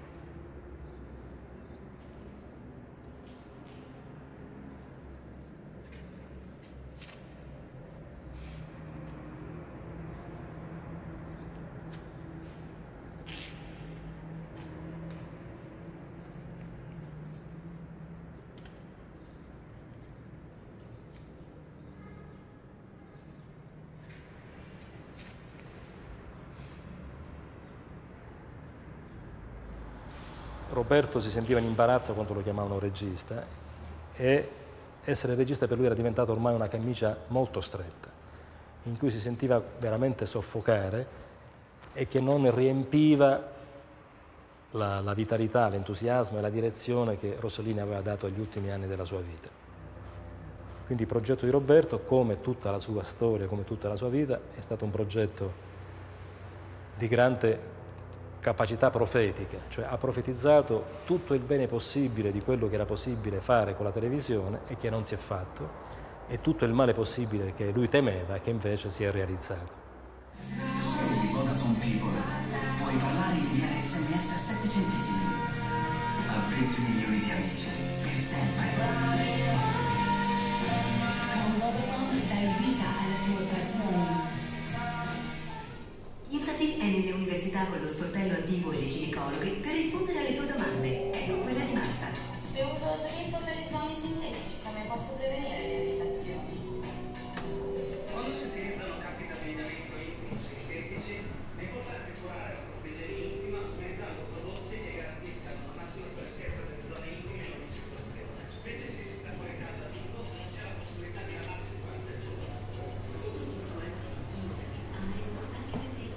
Roberto si sentiva in imbarazzo quando lo chiamavano regista e essere regista per lui era diventato ormai una camicia molto stretta, in cui si sentiva veramente soffocare e che non riempiva la, la vitalità, l'entusiasmo e la direzione che Rossellini aveva dato agli ultimi anni della sua vita. Quindi il progetto di Roberto, come tutta la sua storia, come tutta la sua vita, è stato un progetto di grande capacità profetica, cioè ha profetizzato tutto il bene possibile di quello che era possibile fare con la televisione e che non si è fatto, e tutto il male possibile che lui temeva e che invece si è realizzato. Sei di Vodafone People. Puoi parlare e inviare sms a sette centesimi. A venti milioni di amici. Per sempre. dai vita alla tua passione. Infasi è nelle università con lo sportello attivo e le ginecologhe per rispondere alle tue domande. Ecco quella di Marta. Se uso slip per esami sintetici, come posso prevenire le irritazioni? Quando si utilizzano capi d'abbigliamento intimi sintetici, è importante curare la provvigione intima utilizzando prodotti che garantiscano la massima freschezza delle zone intime e non circolazione, specie se si sta fuori casa a lungo, se non c'è la possibilità di lavarsi durante il giorno. Se dici solo Infasi ha una risposta anche per te.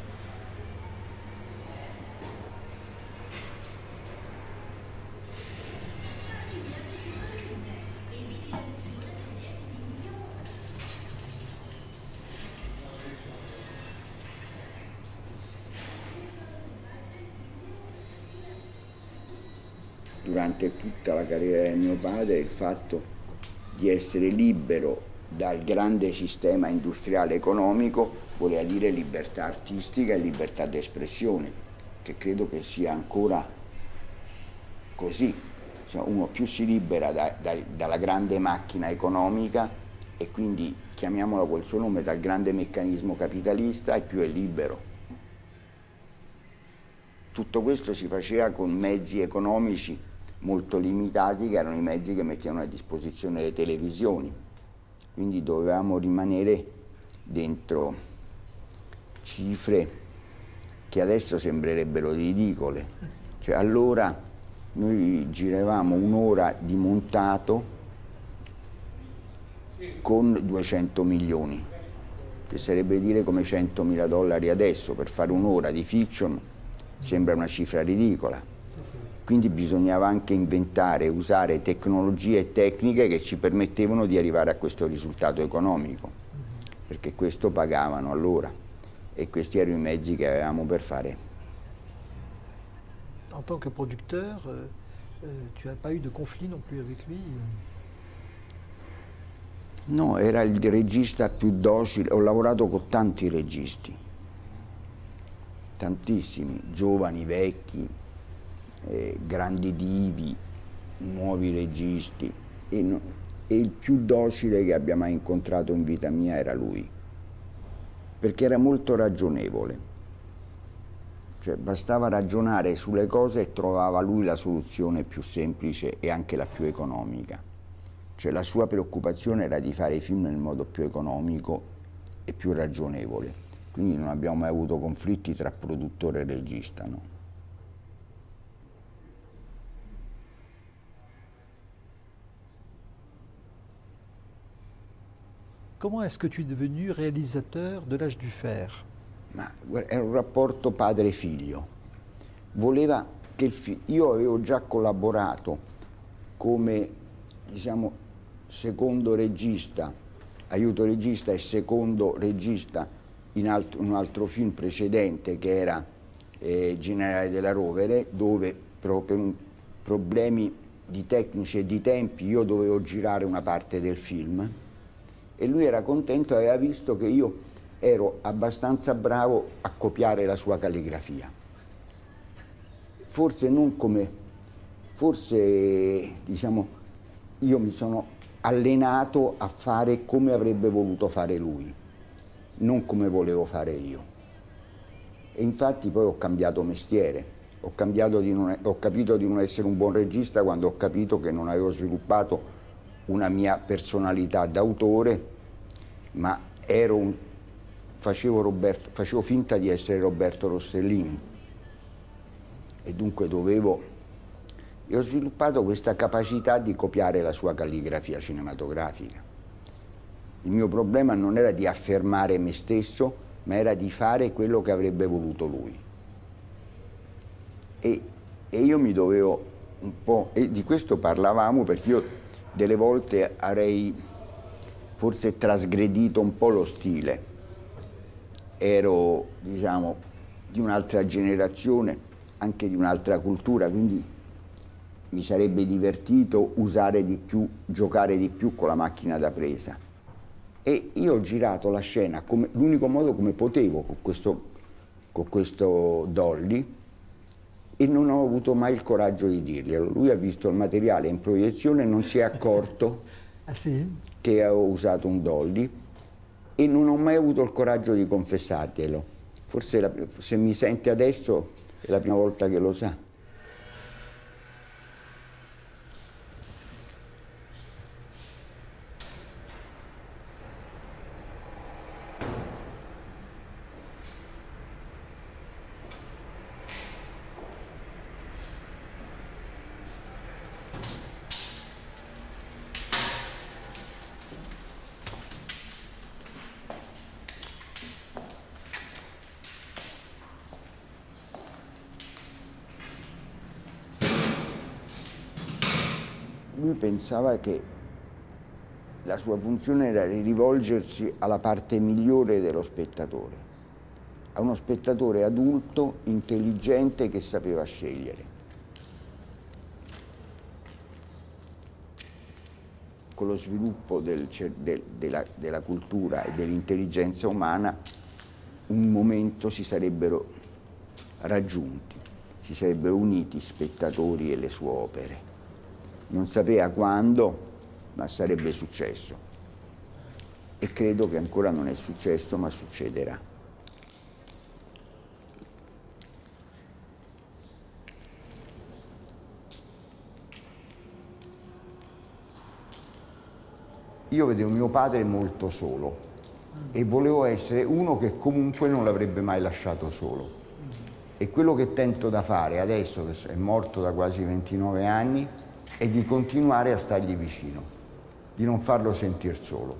Durante tutta la carriera di mio padre il fatto di essere libero dal grande sistema industriale economico voleva dire libertà artistica e libertà d'espressione, che credo che sia ancora così. Cioè, uno più si libera da, da, dalla grande macchina economica e quindi, chiamiamola col suo nome, dal grande meccanismo capitalista, e più è libero. Tutto questo si faceva con mezzi economici molto limitati, che erano i mezzi che mettevano a disposizione le televisioni. Quindi dovevamo rimanere dentro cifre che adesso sembrerebbero ridicole. Cioè, allora noi giravamo un'ora di montato con duecento milioni, che sarebbe dire come centomila dollari adesso. Per fare un'ora di fiction sembra una cifra ridicola. Quindi bisognava anche inventare, usare tecnologie e tecniche che ci permettevano di arrivare a questo risultato economico, perché questo pagavano allora e questi erano i mezzi che avevamo per fare. En tant que producteur, euh, tu n'as pas eu de conflit non plus avec lui? No, era il regista più docile. Ho lavorato con tanti registi, tantissimi, giovani, vecchi, Eh, grandi divi, nuovi registi, e, no, e il più docile che abbia mai incontrato in vita mia era lui, perché era molto ragionevole, cioè bastava ragionare sulle cose e trovava lui la soluzione più semplice e anche la più economica. Cioè la sua preoccupazione era di fare i film nel modo più economico e più ragionevole, quindi non abbiamo mai avuto conflitti tra produttore e regista, no? Comment est-ce que tu es devenu réalisateur de l'Âge du Fer? Ma era un rapporto padre-figlio. Voleva che il fi- io avevo già collaborato come, diciamo, secondo regista, aiuto regista e secondo regista in alt- un altro film precedente che era eh, Generale della Rovere, dove però per un, problemi di tecnici e di tempi io dovevo girare una parte del film. E lui era contento, aveva visto che io ero abbastanza bravo a copiare la sua calligrafia. Forse non come, forse diciamo, io mi sono allenato a fare come avrebbe voluto fare lui, non come volevo fare io. E infatti poi ho cambiato mestiere, ho, cambiato di non, ho capito di non essere un buon regista quando ho capito che non avevo sviluppato una mia personalità d'autore, ma ero un, facevo, Roberto, facevo finta di essere Roberto Rossellini e dunque dovevo, e ho sviluppato questa capacità di copiare la sua calligrafia cinematografica. Il mio problema non era di affermare me stesso, ma era di fare quello che avrebbe voluto lui. E, e io mi dovevo un po', e di questo parlavamo perché io delle volte avrei forse trasgredito un po' lo stile. Ero, diciamo, di un'altra generazione, anche di un'altra cultura, quindi mi sarebbe divertito usare di più, giocare di più con la macchina da presa. E io ho girato la scena l'unico modo come potevo con questo, con questo Dolly, e non ho avuto mai il coraggio di dirglielo. Lui ha visto il materiale in proiezione e non si è accorto ah, sì? che ho usato un Dolly, e non ho mai avuto il coraggio di confessarglielo. Forse la, se mi sente adesso è la prima volta che lo sa. Lui pensava che la sua funzione era di rivolgersi alla parte migliore dello spettatore, a uno spettatore adulto, intelligente, che sapeva scegliere. Con lo sviluppo del, del, della, della cultura e dell'intelligenza umana, un momento si sarebbero raggiunti, si sarebbero uniti spettatori e le sue opere. Non sapeva quando, ma sarebbe successo. E credo che ancora non è successo, ma succederà. Io vedevo mio padre molto solo e volevo essere uno che comunque non l'avrebbe mai lasciato solo. E quello che tento da fare adesso, che è morto da quasi ventinove anni, è di continuare a stargli vicino, di non farlo sentir solo.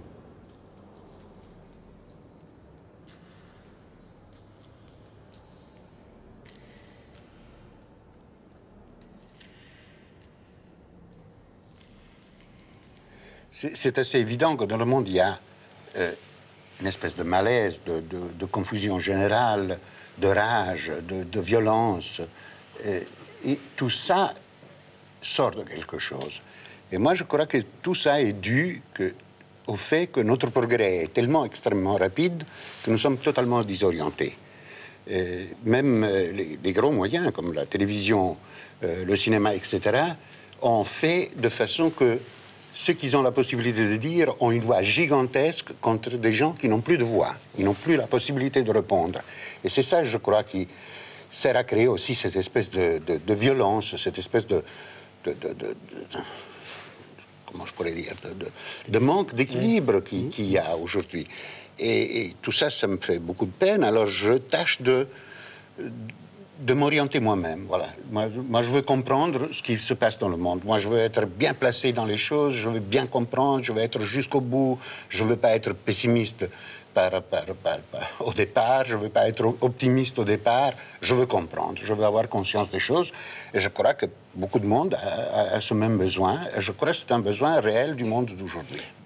C'est assez évident que dans le monde, il y a euh, une espèce de malaise, de, de, de confusion générale, de rage, de, de violence. Et, et tout ça sort de quelque chose. Et moi, je crois que tout ça est dû que, au fait que notre progrès est tellement extrêmement rapide que nous sommes totalement désorientés. Et même euh, les, les gros moyens, comme la télévision, euh, le cinéma, et cetera, ont fait de façon que ceux qui ont la possibilité de dire ont une voix gigantesque contre des gens qui n'ont plus de voix, qui n'ont plus la possibilité de répondre. Et c'est ça, je crois, qui sert à créer aussi cette espèce de, de, de violence, cette espèce de... De, de, de, de, comment je pourrais dire, de, de, de manque d'équilibre qu'il qui y a aujourd'hui. Et, et tout ça, ça me fait beaucoup de peine, alors je tâche de, de m'orienter moi-même. Voilà. Moi, moi, je veux comprendre ce qui se passe dans le monde. Moi, je veux être bien placé dans les choses, je veux bien comprendre, je veux être jusqu'au bout, je ne veux pas être pessimiste par, par, par, par, au départ, je ne veux pas être optimiste au départ, je veux comprendre, je veux avoir conscience des choses. Et je crois que beaucoup de monde a, a, a ce même besoin. Et je crois que c'est un besoin réel du monde d'aujourd'hui.